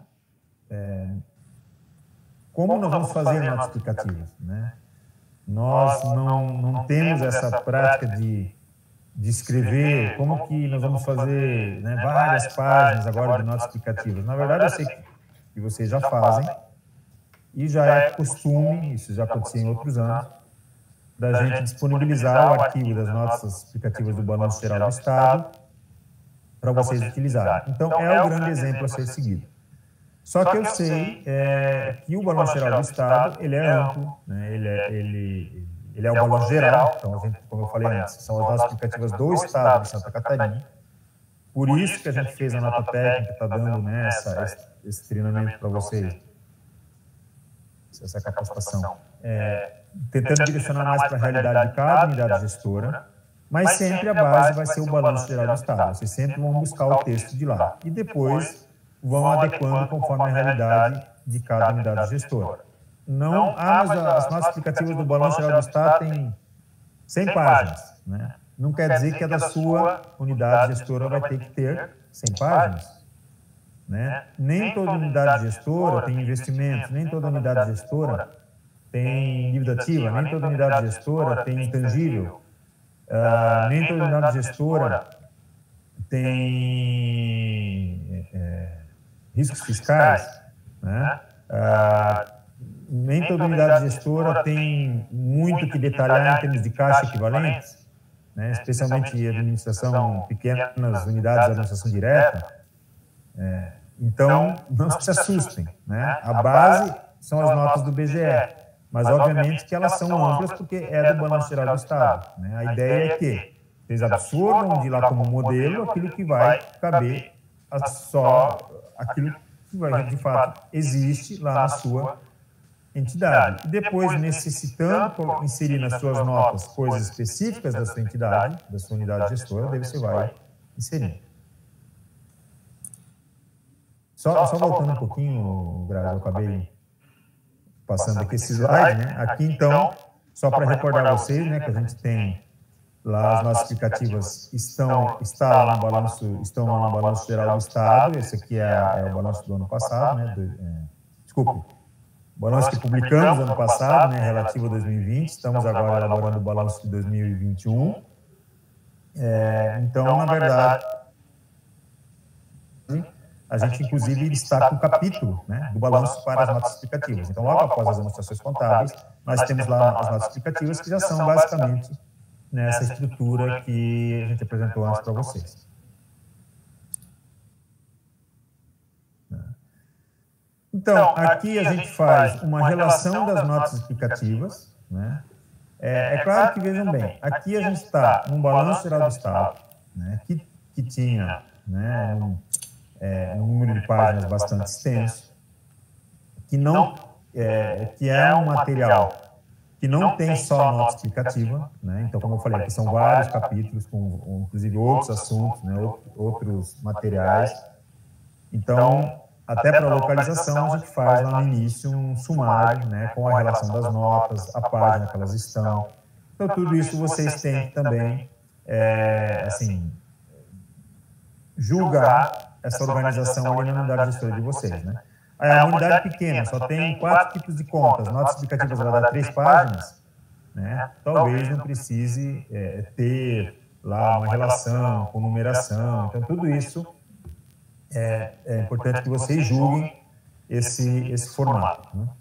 como nós vamos fazer notas explicativas, né? Nós não temos essa prática de escrever, como que nós vamos fazer, né, várias páginas agora de notas explicativas. Na verdade, eu sei que vocês já fazem, e já é costume, isso já acontecia em outros anos, da gente disponibilizar o arquivo das notas explicativas do Balanço Geral do Estado para vocês utilizarem. Então, é o grande exemplo a ser seguido. Só que eu sei que o Balanço Geral do Estado, ele é amplo, né? Ele é o balanço geral, então, a gente, como eu falei antes, são as notas explicativas do Estado de Santa Catarina. Por isso que a gente fez a nota técnica, está dando, né, esse treinamento para vocês, essa capacitação, tentando direcionar mais para a realidade de cada unidade gestora, mas sempre a base vai ser o Balanço Geral do Estado. Vocês sempre vão buscar o texto de lá e depois vão adequando conforme a realidade de cada unidade gestora. Não, mas as notas explicativas do Balanço Geral do Estado têm 100 páginas, né? Não quer dizer que a da sua unidade gestora vai ter que ter 100 páginas. Né? Nem toda unidade gestora tem investimento, nem toda unidade gestora tem dívida ativa, nem toda unidade gestora tem intangível, nem toda unidade gestora tem riscos fiscais, né? Nem toda unidade gestora tem muito que detalhar em termos de caixa equivalentes, né? Especialmente administração, pequenas unidades de administração direta. Então, não se assustem, né? A base são as notas do BGE, mas obviamente que elas são amplas porque é do Balanço Geral do Estado, né? A ideia é que vocês absorvam de lá como modelo aquilo que vai caber só aquilo que vai, de fato existe lá na sua entidade. E depois, necessitando inserir nas suas notas coisas específicas da sua entidade, da sua unidade gestora, daí você vai inserir. Só voltando um pouquinho, Grazi, eu acabei passando aqui esse slide, né? Aqui, então, só para recordar vocês, né, que a gente tem lá as notas explicativas estão lá no Balanço Geral do Estado. Esse aqui é o balanço do ano passado, né? Desculpe, o balanço que publicamos no ano passado, né, relativo a 2020. Estamos agora elaborando o balanço de 2021. Então, na verdade, a gente, inclusive, destaca um capítulo, né, do balanço para as notas explicativas. Então, logo após as demonstrações contábeis, nós temos lá as notas explicativas, que já são basicamente nessa estrutura que a gente apresentou antes para vocês. Então, aqui a gente faz uma relação das notas explicativas, né? É claro que, vejam bem, aqui a gente está num balanço geral do Estado, né, que tinha, né, um número de páginas bastante extenso, que é um material que não tem só nota explicativa, né? Então, como eu falei, aqui são vários capítulos, com inclusive outros assuntos, né, outros materiais. Então, até para a localização, a gente faz lá no início um sumário, né, com a relação das notas, a página que elas estão. Então, tudo isso vocês têm que também, assim, julgar essa organização ali na unidade gestora de vocês, né? Aí, a unidade pequena só tem 4 tipos de contas, notas explicativas vai dar 3 páginas, né? Talvez não precise ter lá uma relação com numeração. Então, tudo isso é importante que vocês julguem esse formato, né?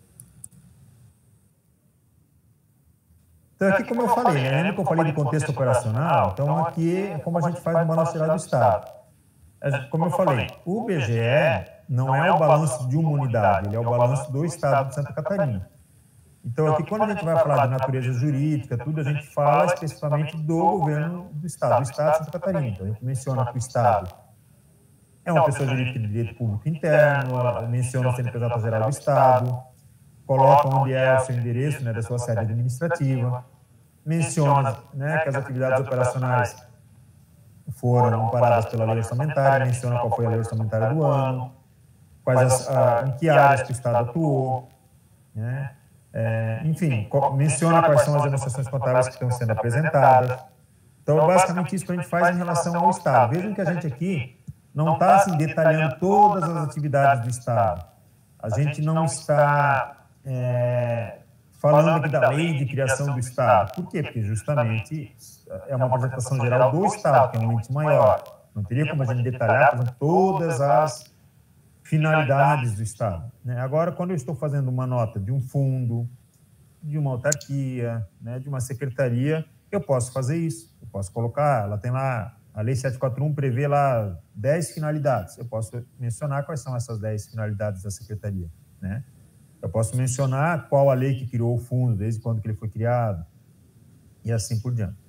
Então, aqui, como eu falei, né? Lembra que eu falei do contexto operacional? Então, aqui é como a gente faz no Balanço Geral do Estado. Como eu falei, o BGE não é o balanço de uma unidade, ele é o balanço do Estado de Santa Catarina. Então, aqui, quando a gente vai falar de natureza jurídica, tudo, a gente fala especificamente do governo do Estado de Santa Catarina. Então, a gente menciona que o Estado é uma pessoa jurídica de direito público interno, menciona o CNPJ geral do Estado, coloca onde é o seu endereço, né, da sua sede administrativa, menciona, né, que as atividades operacionais foram amparadas pela lei orçamentária, menciona qual foi a lei orçamentária do ano, em que áreas que o Estado atuou, né? Enfim, menciona quais são as demonstrações contábeis que estão sendo apresentadas. Então, basicamente, isso que a gente faz em relação ao Estado. Vejam que a gente aqui não está assim, detalhando todas as atividades do Estado. A gente não está falando aqui da lei de criação do Estado. Por quê? Porque justamente é uma apresentação geral do Estado, que é um índice maior. Não teria como a gente detalhar, por exemplo, todas as finalidades do Estado, né? Agora, quando eu estou fazendo uma nota de um fundo, de uma autarquia, né, de uma secretaria, eu posso fazer isso. Eu posso colocar, ela tem lá, a Lei 741 prevê lá 10 finalidades. Eu posso mencionar quais são essas 10 finalidades da secretaria, né? Eu posso mencionar qual a lei que criou o fundo, desde quando que ele foi criado, e assim por diante.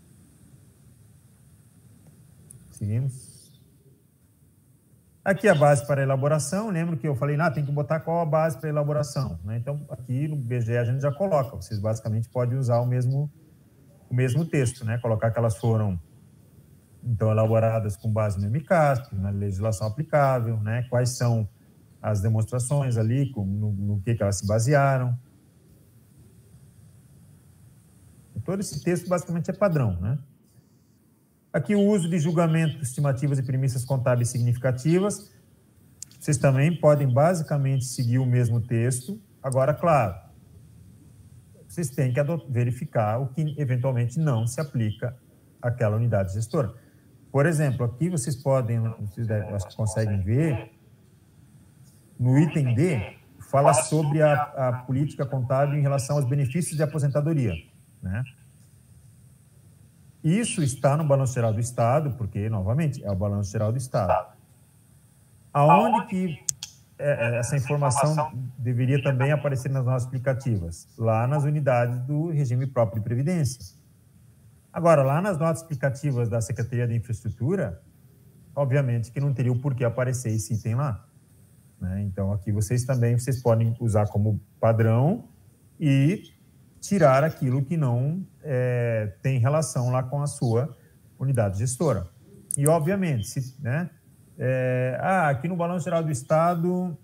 Seguimos. Aqui a base para elaboração, lembro que eu falei, tem que botar qual a base para elaboração, né? Então, aqui no BGE a gente já coloca, vocês basicamente podem usar o mesmo texto, né? Colocar que elas foram, então, elaboradas com base no MCASP, na legislação aplicável, né? Quais são as demonstrações ali, no que elas se basearam. Todo esse texto basicamente é padrão, né? Aqui o uso de julgamento, estimativas e premissas contábeis significativas. Vocês também podem basicamente seguir o mesmo texto. Agora, claro, vocês têm que verificar o que eventualmente não se aplica àquela unidade gestora. Por exemplo, aqui vocês conseguem ver, no item D, fala sobre a política contábil em relação aos benefícios de aposentadoria, né? Isso está no Balanço Geral do Estado, porque, novamente, é o Balanço Geral do Estado. Aonde que essa informação deveria também aparecer nas notas explicativas? Lá nas unidades do regime próprio de previdência. Agora, lá nas notas explicativas da Secretaria de Infraestrutura, obviamente que não teria o porquê aparecer esse item lá, né? Então, aqui vocês podem usar como padrão e tirar aquilo que não tem relação lá com a sua unidade gestora. E, obviamente, né, aqui no Balanço Geral do Estado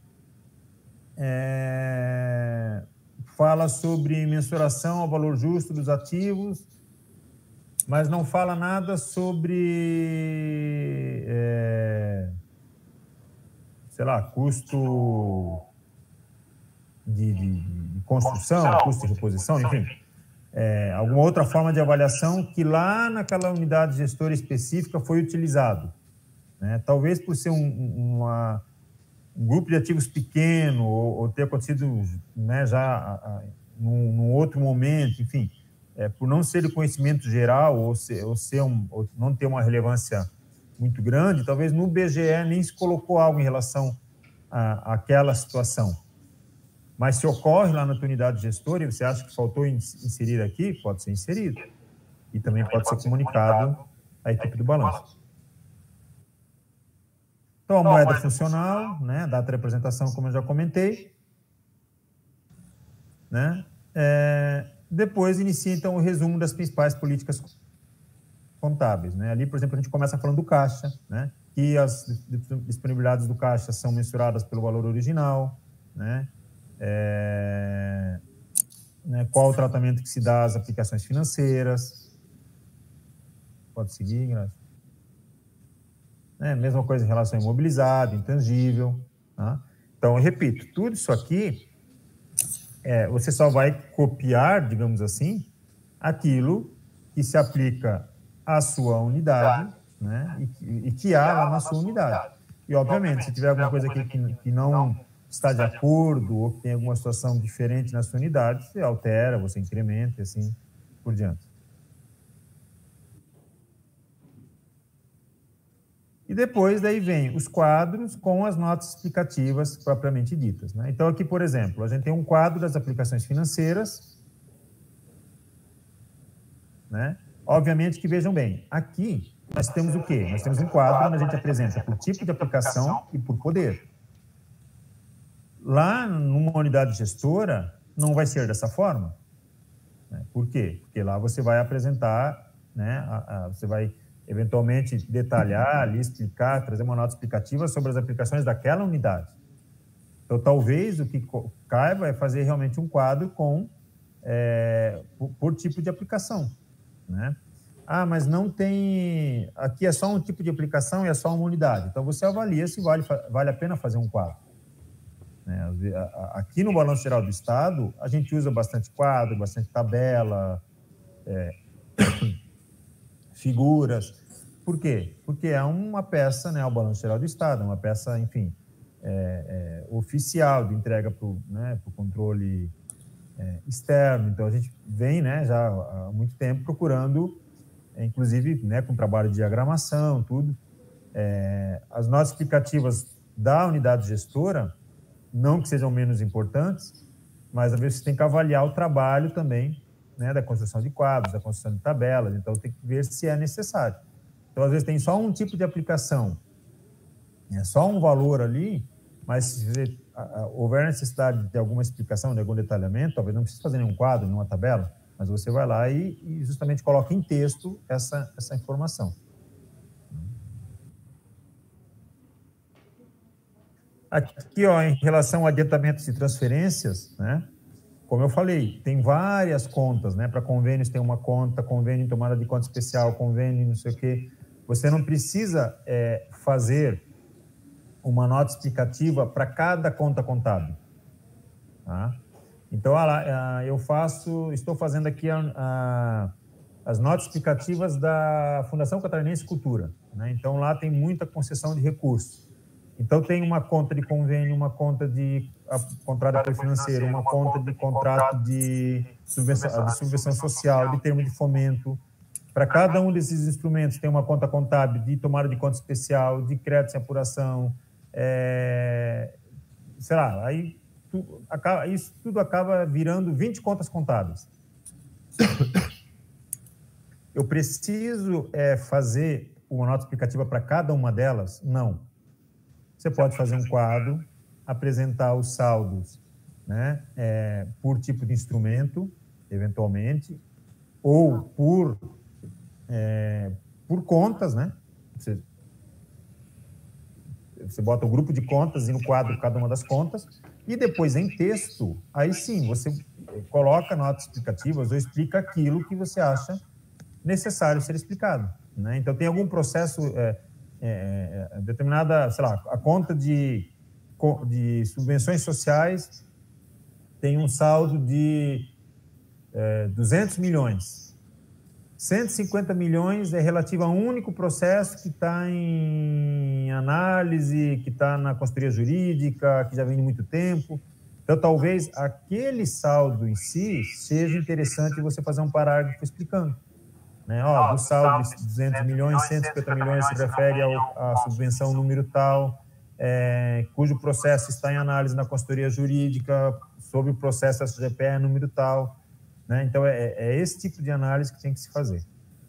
fala sobre mensuração ao valor justo dos ativos, mas não fala nada sobre, sei lá, custo de construção, custo de reposição, enfim, alguma outra forma de avaliação que lá naquela unidade gestora específica foi utilizado, né? Talvez por ser um grupo de ativos pequeno ou ter acontecido, né, já num outro momento, enfim, por não ser de conhecimento geral ou não ter uma relevância muito grande, talvez no BGE nem se colocou algo em relação aquela situação. Mas se ocorre lá na tua unidade gestora e você acha que faltou inserir aqui, pode ser inserido. E também pode ser comunicado à equipe do balanço. Então, a moeda funcional, né, data de representação, como eu já comentei. Né? Depois inicia, então, o resumo das principais políticas contábeis. Né? Ali, por exemplo, a gente começa falando do caixa, né? Que as disponibilidades do caixa são mensuradas pelo valor original, né? Qual o tratamento que se dá às aplicações financeiras. Pode seguir, Graça. Mesma coisa em relação ao imobilizado, intangível. Tá? Então, eu repito, tudo isso aqui, você só vai copiar, digamos assim, aquilo que se aplica à sua unidade, né? E que há lá na sua unidade. E, obviamente, se tiver alguma coisa aqui que não está de acordo ou que tem alguma situação diferente na sua unidade, você altera, você incrementa e assim por diante. E depois, daí vem os quadros com as notas explicativas propriamente ditas. Né? Então, aqui, por exemplo, a gente tem um quadro das aplicações financeiras. Né? Obviamente que, vejam bem, aqui nós temos o quê? Nós temos um quadro onde a gente apresenta por tipo de aplicação e por poder. Lá, numa unidade gestora, não vai ser dessa forma. Né? Por quê? Porque lá você vai apresentar, né, você vai eventualmente detalhar ali, explicar, trazer uma nota explicativa sobre as aplicações daquela unidade. Então, talvez o que caiba é fazer realmente um quadro com, por tipo de aplicação. Né? Mas não tem... Aqui é só um tipo de aplicação e é só uma unidade. Então, você avalia se vale a pena fazer um quadro. Né? Aqui no Balanço Geral do Estado, a gente usa bastante quadro, bastante tabela, figuras. Por quê? Porque é uma peça, né, ao Balanço Geral do Estado, uma peça, enfim, oficial de entrega para o controle externo. Então, a gente vem, né, já há muito tempo procurando, inclusive, né, com trabalho de diagramação, tudo, as notas explicativas da unidade gestora, não que sejam menos importantes, mas às vezes você tem que avaliar o trabalho também, né, da construção de quadros, da construção de tabelas, então tem que ver se é necessário. Então, às vezes tem só um tipo de aplicação, só um valor ali, mas se houver necessidade de alguma explicação, de algum detalhamento, talvez não precise fazer nenhum quadro, nenhuma tabela, mas você vai lá e justamente coloca em texto essa informação. Aqui, ó, em relação a adiantamentos e transferências, né? Como eu falei, tem várias contas, né? Para convênios tem uma conta, convênio em tomada de conta especial, convênio não sei o quê. Você não precisa fazer uma nota explicativa para cada conta contábil. Tá? Então, estou fazendo aqui as notas explicativas da Fundação Catarinense Cultura. Né? Então, lá tem muita concessão de recursos. Então, tem uma conta de convênio, uma conta de contrato de apoio financeiro, uma conta de contrato de subvenção social, de termo de fomento. Para cada um desses instrumentos, tem uma conta contábil de tomada de conta especial, de crédito sem apuração, sei lá, aí isso tudo acaba virando 20 contas contábeis. Eu preciso fazer uma nota explicativa para cada uma delas? Não. Você pode fazer um quadro, apresentar os saldos, né, por tipo de instrumento, eventualmente, ou por contas, né? Você bota o grupo de contas e no quadro cada uma das contas, e depois em texto, aí sim, você coloca notas explicativas ou explica aquilo que você acha necessário ser explicado. Né? Então, tem algum processo... determinada, sei lá, a conta de subvenções sociais tem um saldo de 200 milhões. 150 milhões é relativo a um único processo que está em análise, que está na consultoria jurídica, que já vem de muito tempo. Então, talvez aquele saldo em si seja interessante você fazer um parágrafo explicando. Né? Do saldo de 200 milhões, 150 milhões se refere à subvenção número tal, cujo processo está em análise na consultoria jurídica, sobre o processo SGPE número tal, né? Então, é esse tipo de análise que tem que se fazer.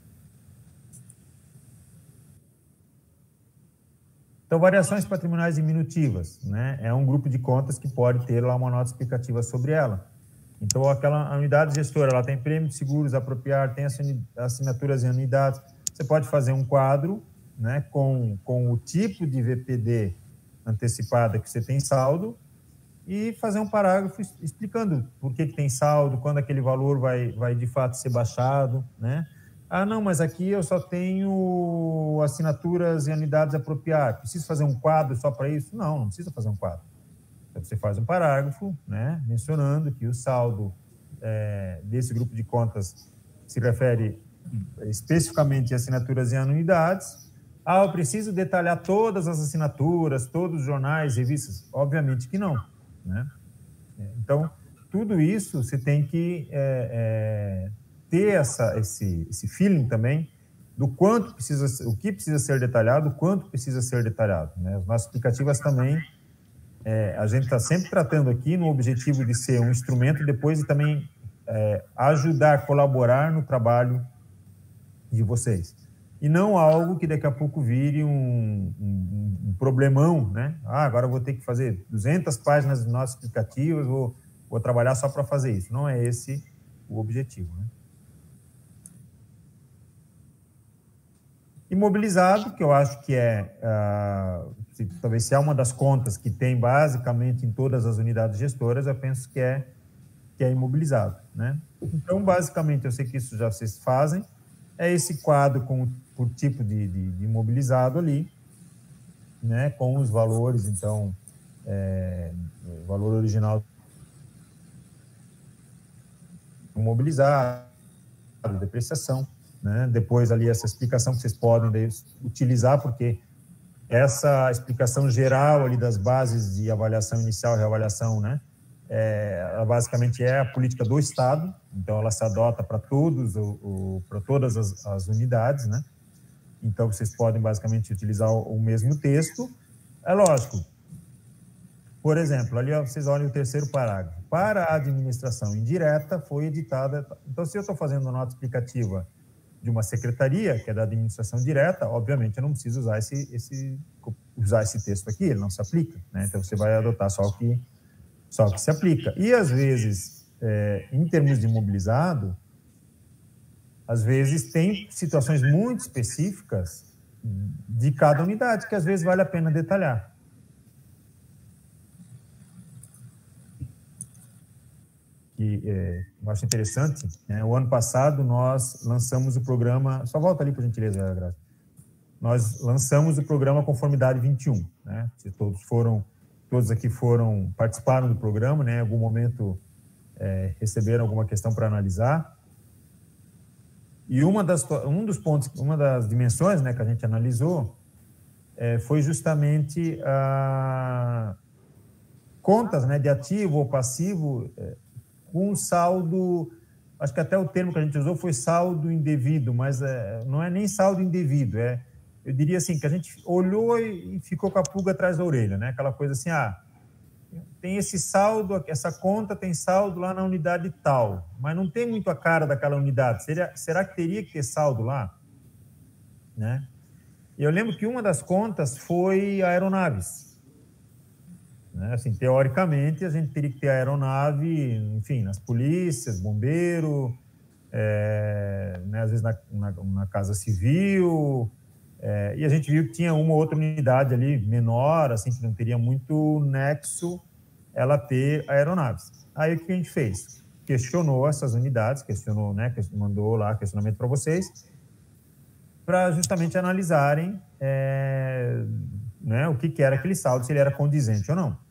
Então, variações patrimoniais diminutivas, né? É um grupo de contas que pode ter lá uma nota explicativa sobre ela. Então, aquela unidade gestora, ela tem prêmio de seguros, apropriar, tem assinaturas e anuidades. Você pode fazer um quadro, né, com o tipo de VPD antecipada que você tem saldo e fazer um parágrafo explicando por que tem saldo, quando aquele valor vai de fato ser baixado, né? Ah, não, mas aqui eu só tenho assinaturas e anuidades a apropriar. Preciso fazer um quadro só para isso? Não, não precisa fazer um quadro. Então, você faz um parágrafo, né, mencionando que o saldo desse grupo de contas se refere especificamente a assinaturas e anuidades. Ah, eu preciso detalhar todas as assinaturas, todos os jornais, revistas? Obviamente que não, né? Então, tudo isso você tem que ter esse feeling também do quanto precisa, o que precisa ser detalhado, o quanto precisa ser detalhado, né? As nossas explicativas também, a gente está sempre tratando aqui no objetivo de ser um instrumento depois e também ajudar, colaborar no trabalho de vocês. E não algo que daqui a pouco vire um problemão, né? Ah, agora eu vou ter que fazer 200 páginas de nossas explicativas, vou trabalhar só para fazer isso. Não é esse o objetivo, né? Imobilizado, que eu acho que talvez se é uma das contas que tem basicamente em todas as unidades gestoras, eu penso que é imobilizado, né? Então, basicamente, eu sei que isso já vocês fazem, é esse quadro por tipo de imobilizado ali, né? Com os valores, então, o valor original imobilizado, depreciação, né? Depois ali essa explicação que vocês podem daí utilizar, porque essa explicação geral ali das bases de avaliação inicial e reavaliação, né? Ela basicamente é a política do Estado, então ela se adota para todas as unidades, né? Então vocês podem basicamente utilizar o mesmo texto. É lógico. Por exemplo, ali vocês olhem o terceiro parágrafo. Para a administração indireta foi editada. Então, se eu estou fazendo uma nota explicativa de uma secretaria, que é da administração direta, obviamente eu não preciso usar esse texto aqui, ele não se aplica, né? Então você vai adotar só o que se aplica. E às vezes, em termos de imobilizado, às vezes tem situações muito específicas de cada unidade, que às vezes vale a pena detalhar. Eu acho interessante, né? O ano passado nós lançamos o programa, só volta ali por gentileza, Graça. Nós lançamos o programa Conformidade 21, né? Todos aqui participaram do programa, né? Em algum momento receberam alguma questão para analisar. E uma das dimensões, né, que a gente analisou foi justamente contas, né, de ativo ou passivo com saldo, acho que até o termo que a gente usou foi saldo indevido, mas não é nem saldo indevido, eu diria assim, que a gente olhou e ficou com a pulga atrás da orelha, né? Aquela coisa assim, tem esse saldo, essa conta tem saldo lá na unidade tal, mas não tem muito a cara daquela unidade. Será que teria que ter saldo lá? Né? E eu lembro que uma das contas foi aeronaves. Né? Assim, teoricamente, a gente teria que ter aeronave, enfim, nas polícias, bombeiro, né? Às vezes na Casa Civil... e a gente viu que tinha uma ou outra unidade ali menor, assim, que não teria muito nexo ela ter aeronaves. Aí o que a gente fez? Questionou essas unidades, né, mandou lá questionamento para vocês, para justamente analisarem né, o que era aquele saldo, se ele era condizente ou não.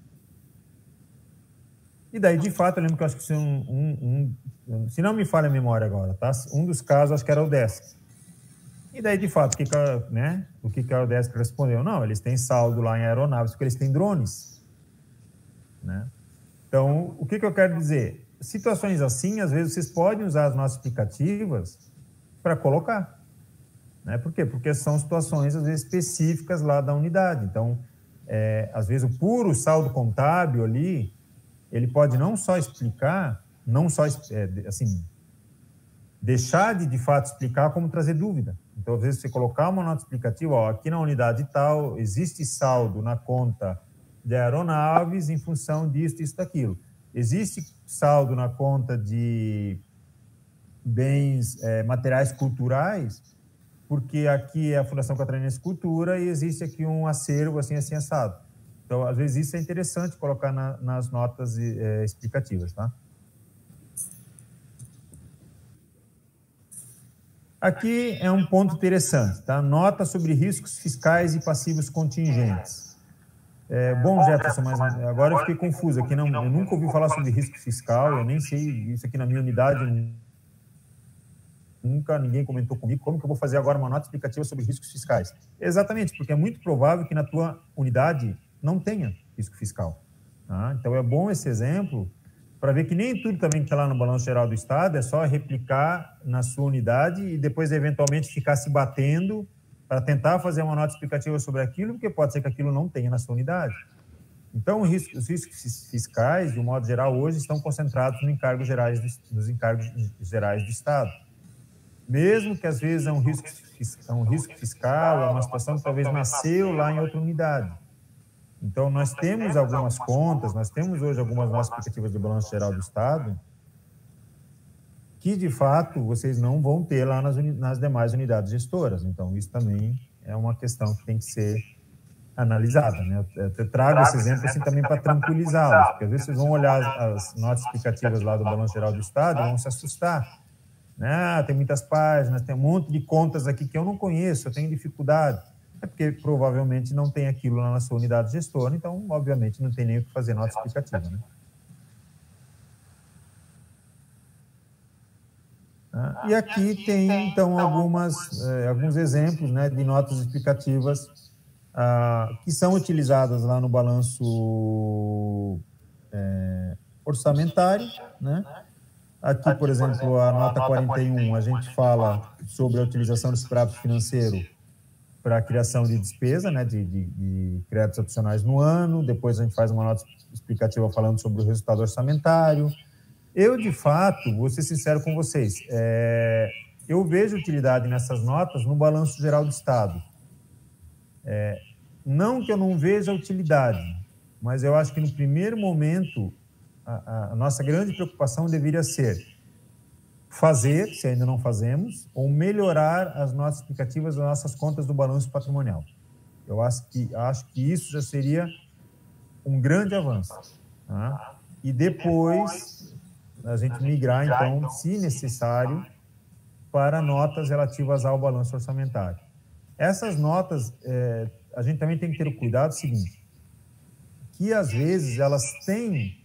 E daí, de fato, eu lembro que eu acho que se não me falha a memória agora, tá? Um dos casos, acho que era o 10. E daí, de fato, o que a UDESC respondeu? Não, eles têm saldo lá em aeronaves porque eles têm drones. Né? Então, o que eu quero dizer? Situações assim, às vezes, vocês podem usar as nossas explicativas para colocar. Né? Por quê? Porque são situações, às vezes, específicas lá da unidade. Então, às vezes, o puro saldo contábil ali, ele pode não só explicar, assim, deixar de fato explicar, como trazer dúvida. Então, às vezes, você colocar uma nota explicativa, ó, aqui na unidade tal, existe saldo na conta de aeronaves em função disso, isso, daquilo. Existe saldo na conta de bens materiais culturais, porque aqui é a Fundação Catarinense Cultura e existe aqui um acervo assim assado. Então, às vezes, isso é interessante colocar nas notas explicativas, tá? Aqui é um ponto interessante, tá? Nota sobre riscos fiscais e passivos contingentes. Bom, Jefferson, mas agora eu fiquei confuso aqui. Eu nunca ouvi falar sobre risco fiscal, eu nem sei isso aqui na minha unidade, nunca ninguém comentou comigo. Como que eu vou fazer agora uma nota explicativa sobre riscos fiscais? Exatamente, porque é muito provável que na tua unidade não tenha risco fiscal. Tá? Então, é bom esse exemplo para ver que nem tudo também que está lá no Balanço Geral do Estado é só replicar na sua unidade e depois, eventualmente, ficar se batendo para tentar fazer uma nota explicativa sobre aquilo, porque pode ser que aquilo não tenha na sua unidade. Então, os riscos fiscais, de um modo geral, hoje estão concentrados nos encargos gerais do Estado. Mesmo que, às vezes, é um risco fiscal, é uma situação que talvez nasceu lá em outra unidade. Então, nós temos algumas contas, nós temos hoje algumas notas explicativas do Balanço Geral do Estado que, de fato, vocês não vão ter lá nas demais unidades gestoras. Então, isso também é uma questão que tem que ser analisada, né? Eu trago esse exemplo assim também para tranquilizá-los, porque às vezes vocês vão olhar as notas explicativas lá do Balanço Geral do Estado e vão se assustar. Né? Tem muitas páginas, tem um monte de contas aqui que eu não conheço, eu tenho dificuldade. É porque provavelmente não tem aquilo lá na sua unidade gestora, então, obviamente, não tem nem o que fazer nota explicativa. Né? E aqui tem, então, alguns exemplos, né, de notas explicativas que são utilizadas lá no balanço orçamentário. Né? Aqui, por exemplo, a nota 41, a gente fala sobre a utilização do superávit financeiro para a criação de despesa, né, de créditos adicionais no ano. Depois a gente faz uma nota explicativa falando sobre o resultado orçamentário. Eu, de fato, vou ser sincero com vocês, eu vejo utilidade nessas notas no Balanço Geral do Estado. Não que eu não veja utilidade, mas eu acho que no primeiro momento a nossa grande preocupação deveria ser fazer, se ainda não fazemos, ou melhorar as notas explicativas das nossas contas do balanço patrimonial. Eu acho que isso já seria um grande avanço. Tá? E depois a gente migrar, então, se necessário, para notas relativas ao balanço orçamentário. Essas notas, a gente também tem que ter o cuidado seguinte, que às vezes elas têm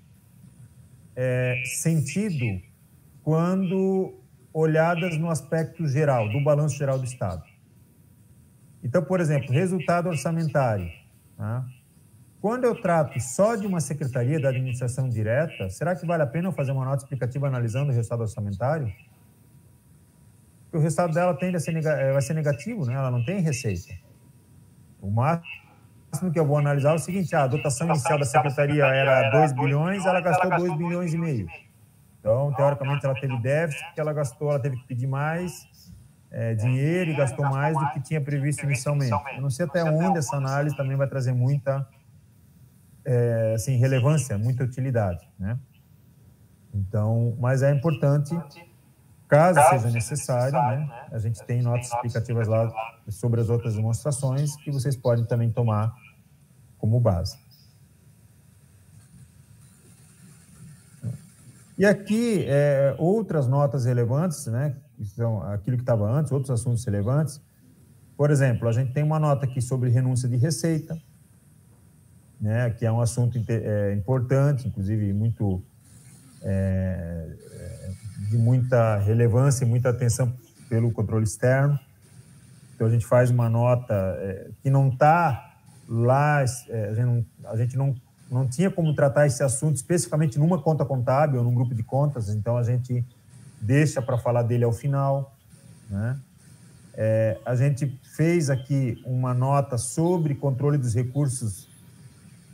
sentido quando olhadas no aspecto geral, do Balanço Geral do Estado. Então, por exemplo, resultado orçamentário. Tá? Quando eu trato só de uma secretaria da administração direta, será que vale a pena eu fazer uma nota explicativa analisando o resultado orçamentário? Porque o resultado dela vai ser negativo, né? Ela não tem receita. O máximo que eu vou analisar é o seguinte, a dotação inicial da secretaria era 2 bilhões, ela gastou 2 bilhões e meio. Então, teoricamente, ela teve déficit, porque ela teve que pedir mais dinheiro e gastou mais do que tinha previsto inicialmente. Eu não sei até onde essa análise também vai trazer muita relevância, muita utilidade. Né? Então, mas é importante, caso seja necessário, né, a gente tem notas explicativas lá sobre as outras demonstrações que vocês podem também tomar como base. E aqui, outras notas relevantes, né, são aquilo que estava antes, outros assuntos relevantes. Por exemplo, a gente tem uma nota aqui sobre renúncia de receita, né, que é um assunto importante, inclusive muito, de muita relevância e muita atenção pelo controle externo. Então, a gente faz uma nota que não está lá, a gente não tinha como tratar esse assunto especificamente numa conta contábil ou num grupo de contas, então a gente deixa para falar dele ao final. Né? A gente fez aqui uma nota sobre controle dos recursos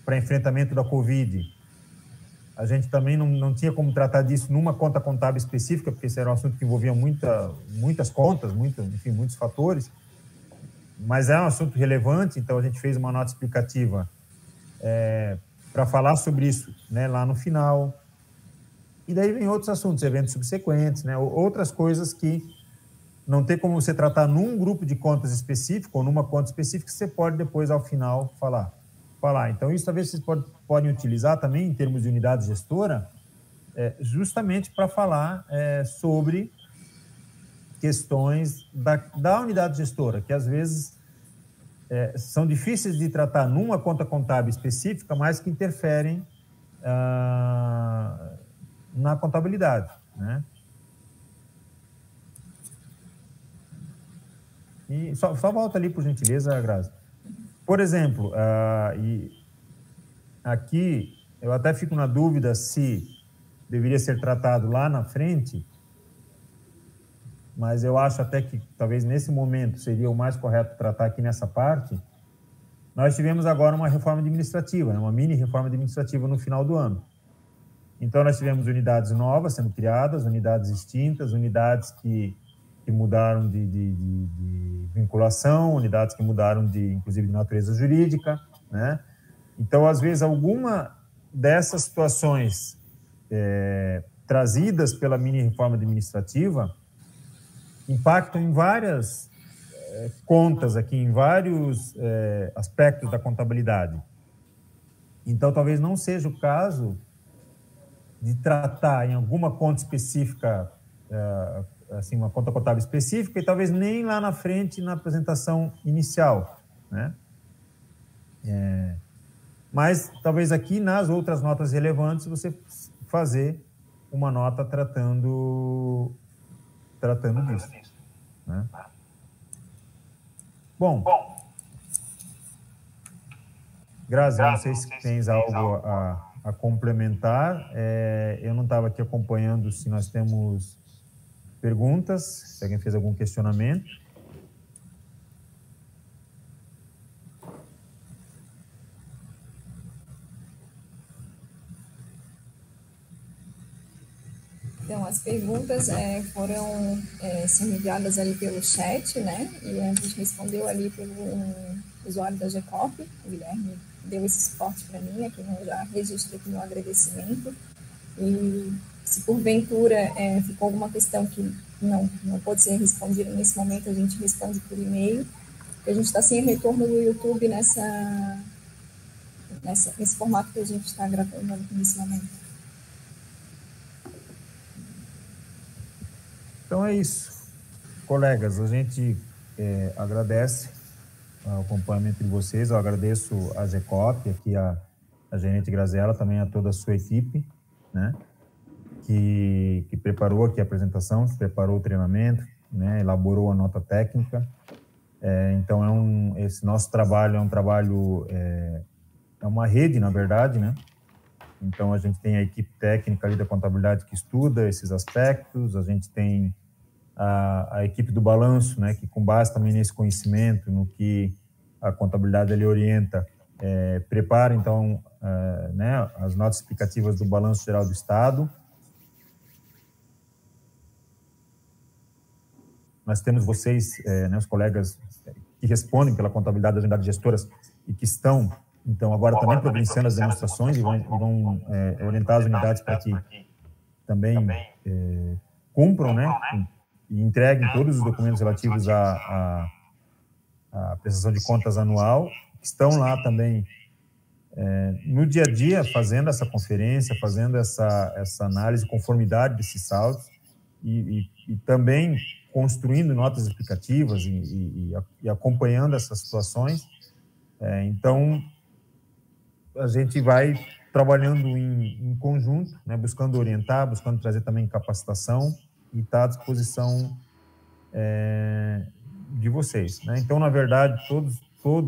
para enfrentamento da Covid, a gente também não tinha como tratar disso numa conta contábil específica, porque esse era um assunto que envolvia muitas contas, enfim, muitos fatores, mas é um assunto relevante, então a gente fez uma nota explicativa para falar sobre isso, né, lá no final. E daí vem outros assuntos, eventos subsequentes, né, outras coisas que não tem como você tratar num grupo de contas específico ou numa conta específica, você pode depois, ao final, falar. Então, isso talvez vocês podem utilizar também, em termos de unidade gestora, justamente para falar sobre questões da unidade gestora, que às vezes são difíceis de tratar numa conta contábil específica, mas que interferem na contabilidade, né? E só volta ali, por gentileza, Grazi. Por exemplo, aqui eu até fico na dúvida se deveria ser tratado lá na frente, mas eu acho até que talvez nesse momento seria o mais correto tratar aqui nessa parte. Nós tivemos agora uma reforma administrativa, né, uma mini reforma administrativa no final do ano. Então, nós tivemos unidades novas sendo criadas, unidades extintas, unidades que mudaram de vinculação, unidades que mudaram inclusive de natureza jurídica, né? Então, às vezes, alguma dessas situações trazidas pela mini-reforma administrativa impactam em várias contas aqui, em vários aspectos da contabilidade. Então, talvez não seja o caso de tratar em alguma conta específica, assim, uma conta contábil específica, e talvez nem lá na frente, na apresentação inicial, né? Mas talvez aqui, nas outras notas relevantes, você fazer uma nota tratando disso, né? Bom, Grazi, não sei se tens algo a complementar. Eu não estava aqui acompanhando se nós temos perguntas, se alguém fez algum questionamento. Então, as perguntas foram sendo enviadas ali pelo chat, né? E a gente respondeu ali pelo usuário da GECOP, o Guilherme deu esse suporte para mim, aqui eu já registro aqui meu agradecimento. E se porventura ficou alguma questão que não pode ser respondida nesse momento, a gente responde por e-mail. A gente está sem retorno do YouTube nesse formato que a gente está gravando nesse momento. Então é isso. Colegas, a gente agradece o acompanhamento de vocês. Eu agradeço a GECOP, aqui a gerente Graziella, também a toda a sua equipe, né, que preparou aqui a apresentação, que preparou o treinamento, né, elaborou a nota técnica. Então, esse nosso trabalho é um trabalho, é uma rede, na verdade, né? Então, a gente tem a equipe técnica ali da contabilidade que estuda esses aspectos, a gente tem a equipe do balanço, né, que com base também nesse conhecimento, no que a contabilidade ali orienta, prepara, então, né, as notas explicativas do Balanço Geral do Estado. Nós temos vocês, né, os colegas que respondem pela contabilidade das unidades gestoras e que estão, então, agora também providenciando as demonstrações e vão orientar as unidades para que também cumpram, né, e entreguem todos os documentos relativos à prestação de contas anual, que estão lá também no dia a dia fazendo essa conferência, fazendo essa análise, conformidade desses saldos e também construindo notas explicativas e acompanhando essas situações. Então, a gente vai trabalhando em conjunto, né, buscando orientar, buscando trazer também capacitação e está à disposição de vocês, né? Então, na verdade, todos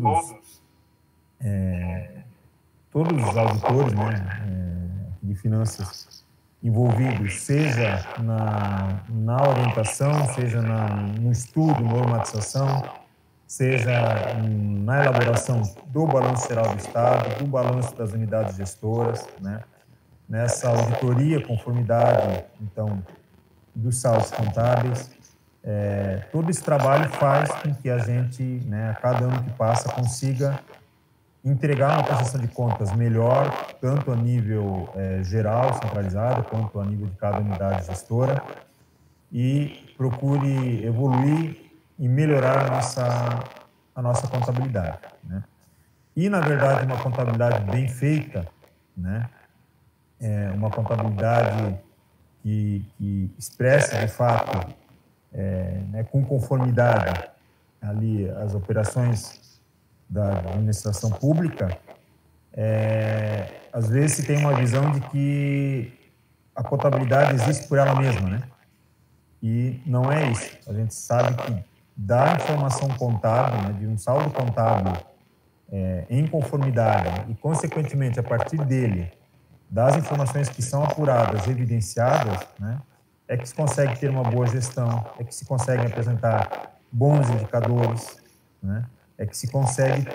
os auditores, né, de finanças envolvidos, seja na orientação, seja no estudo, normatização, seja na elaboração do balanço geral do Estado, do balanço das unidades gestoras, né? Nessa auditoria, conformidade, então, dos saldos contábeis. Todo esse trabalho faz com que a gente, né, a cada ano que passa, consiga entregar uma prestação de contas melhor, tanto a nível geral, centralizado, quanto a nível de cada unidade gestora, e procure evoluir e melhorar a nossa contabilidade, né? E, na verdade, uma contabilidade bem feita, né, uma contabilidade que expressa, de fato, né, com conformidade ali as operações da administração pública, às vezes se tem uma visão de que a contabilidade existe por ela mesma, né? E não é isso. A gente sabe que da informação contábil, né, de um saldo contábil em conformidade e, consequentemente, a partir dele, das informações que são apuradas, evidenciadas, né, é que se consegue ter uma boa gestão, é que se conseguem apresentar bons indicadores, né, é que se consegue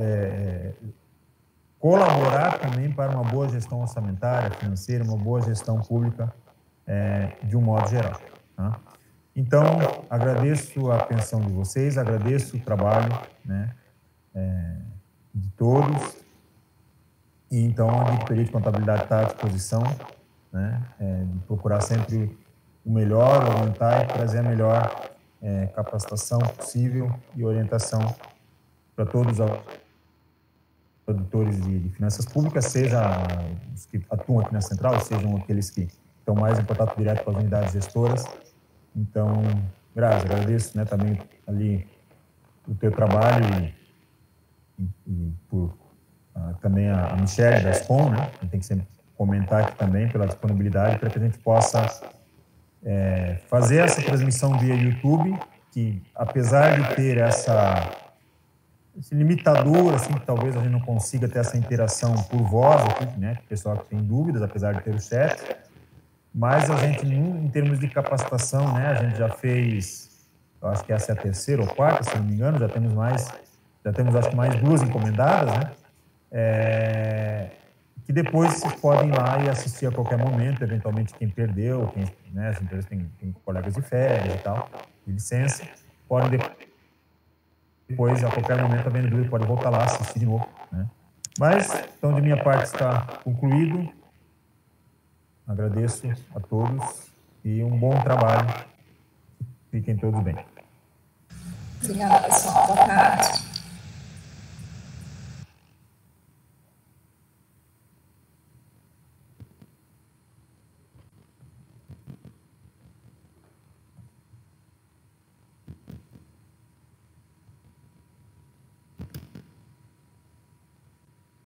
colaborar também para uma boa gestão orçamentária, financeira, uma boa gestão pública de um modo geral. Tá? Então, agradeço a atenção de vocês, agradeço o trabalho, né, de todos. E então, a Auditoria de Contabilidade está à disposição, né, de procurar sempre o melhor, orientar e trazer a melhor capacitação possível e orientação para todos os auditores de finanças públicas, seja os que atuam aqui na central, sejam aqueles que estão mais em contato direto com as unidades gestoras. Então, Grazi, agradeço, né, também ali o teu trabalho e por também a Michelle da SPON, né, a gente tem que sempre comentar aqui também pela disponibilidade para que a gente possa fazer essa transmissão via YouTube, que apesar de ter esse limitador, assim, que talvez a gente não consiga ter essa interação por voz aqui, né, com o pessoal que tem dúvidas, apesar de ter o chat, mas a gente, em termos de capacitação, né, a gente já fez, eu acho que essa é a terceira ou quarta, se não me engano, já temos acho que mais 2 encomendadas, né, que depois vocês podem ir lá e assistir a qualquer momento, eventualmente quem perdeu, né, as empresas têm colegas de férias e tal, de licença, podem depois, a qualquer momento, a vendedora pode voltar lá, assistir de novo, né? Mas, então, de minha parte está concluído. Agradeço a todos e um bom trabalho. Fiquem todos bem. Obrigada, pessoal. Boa tarde.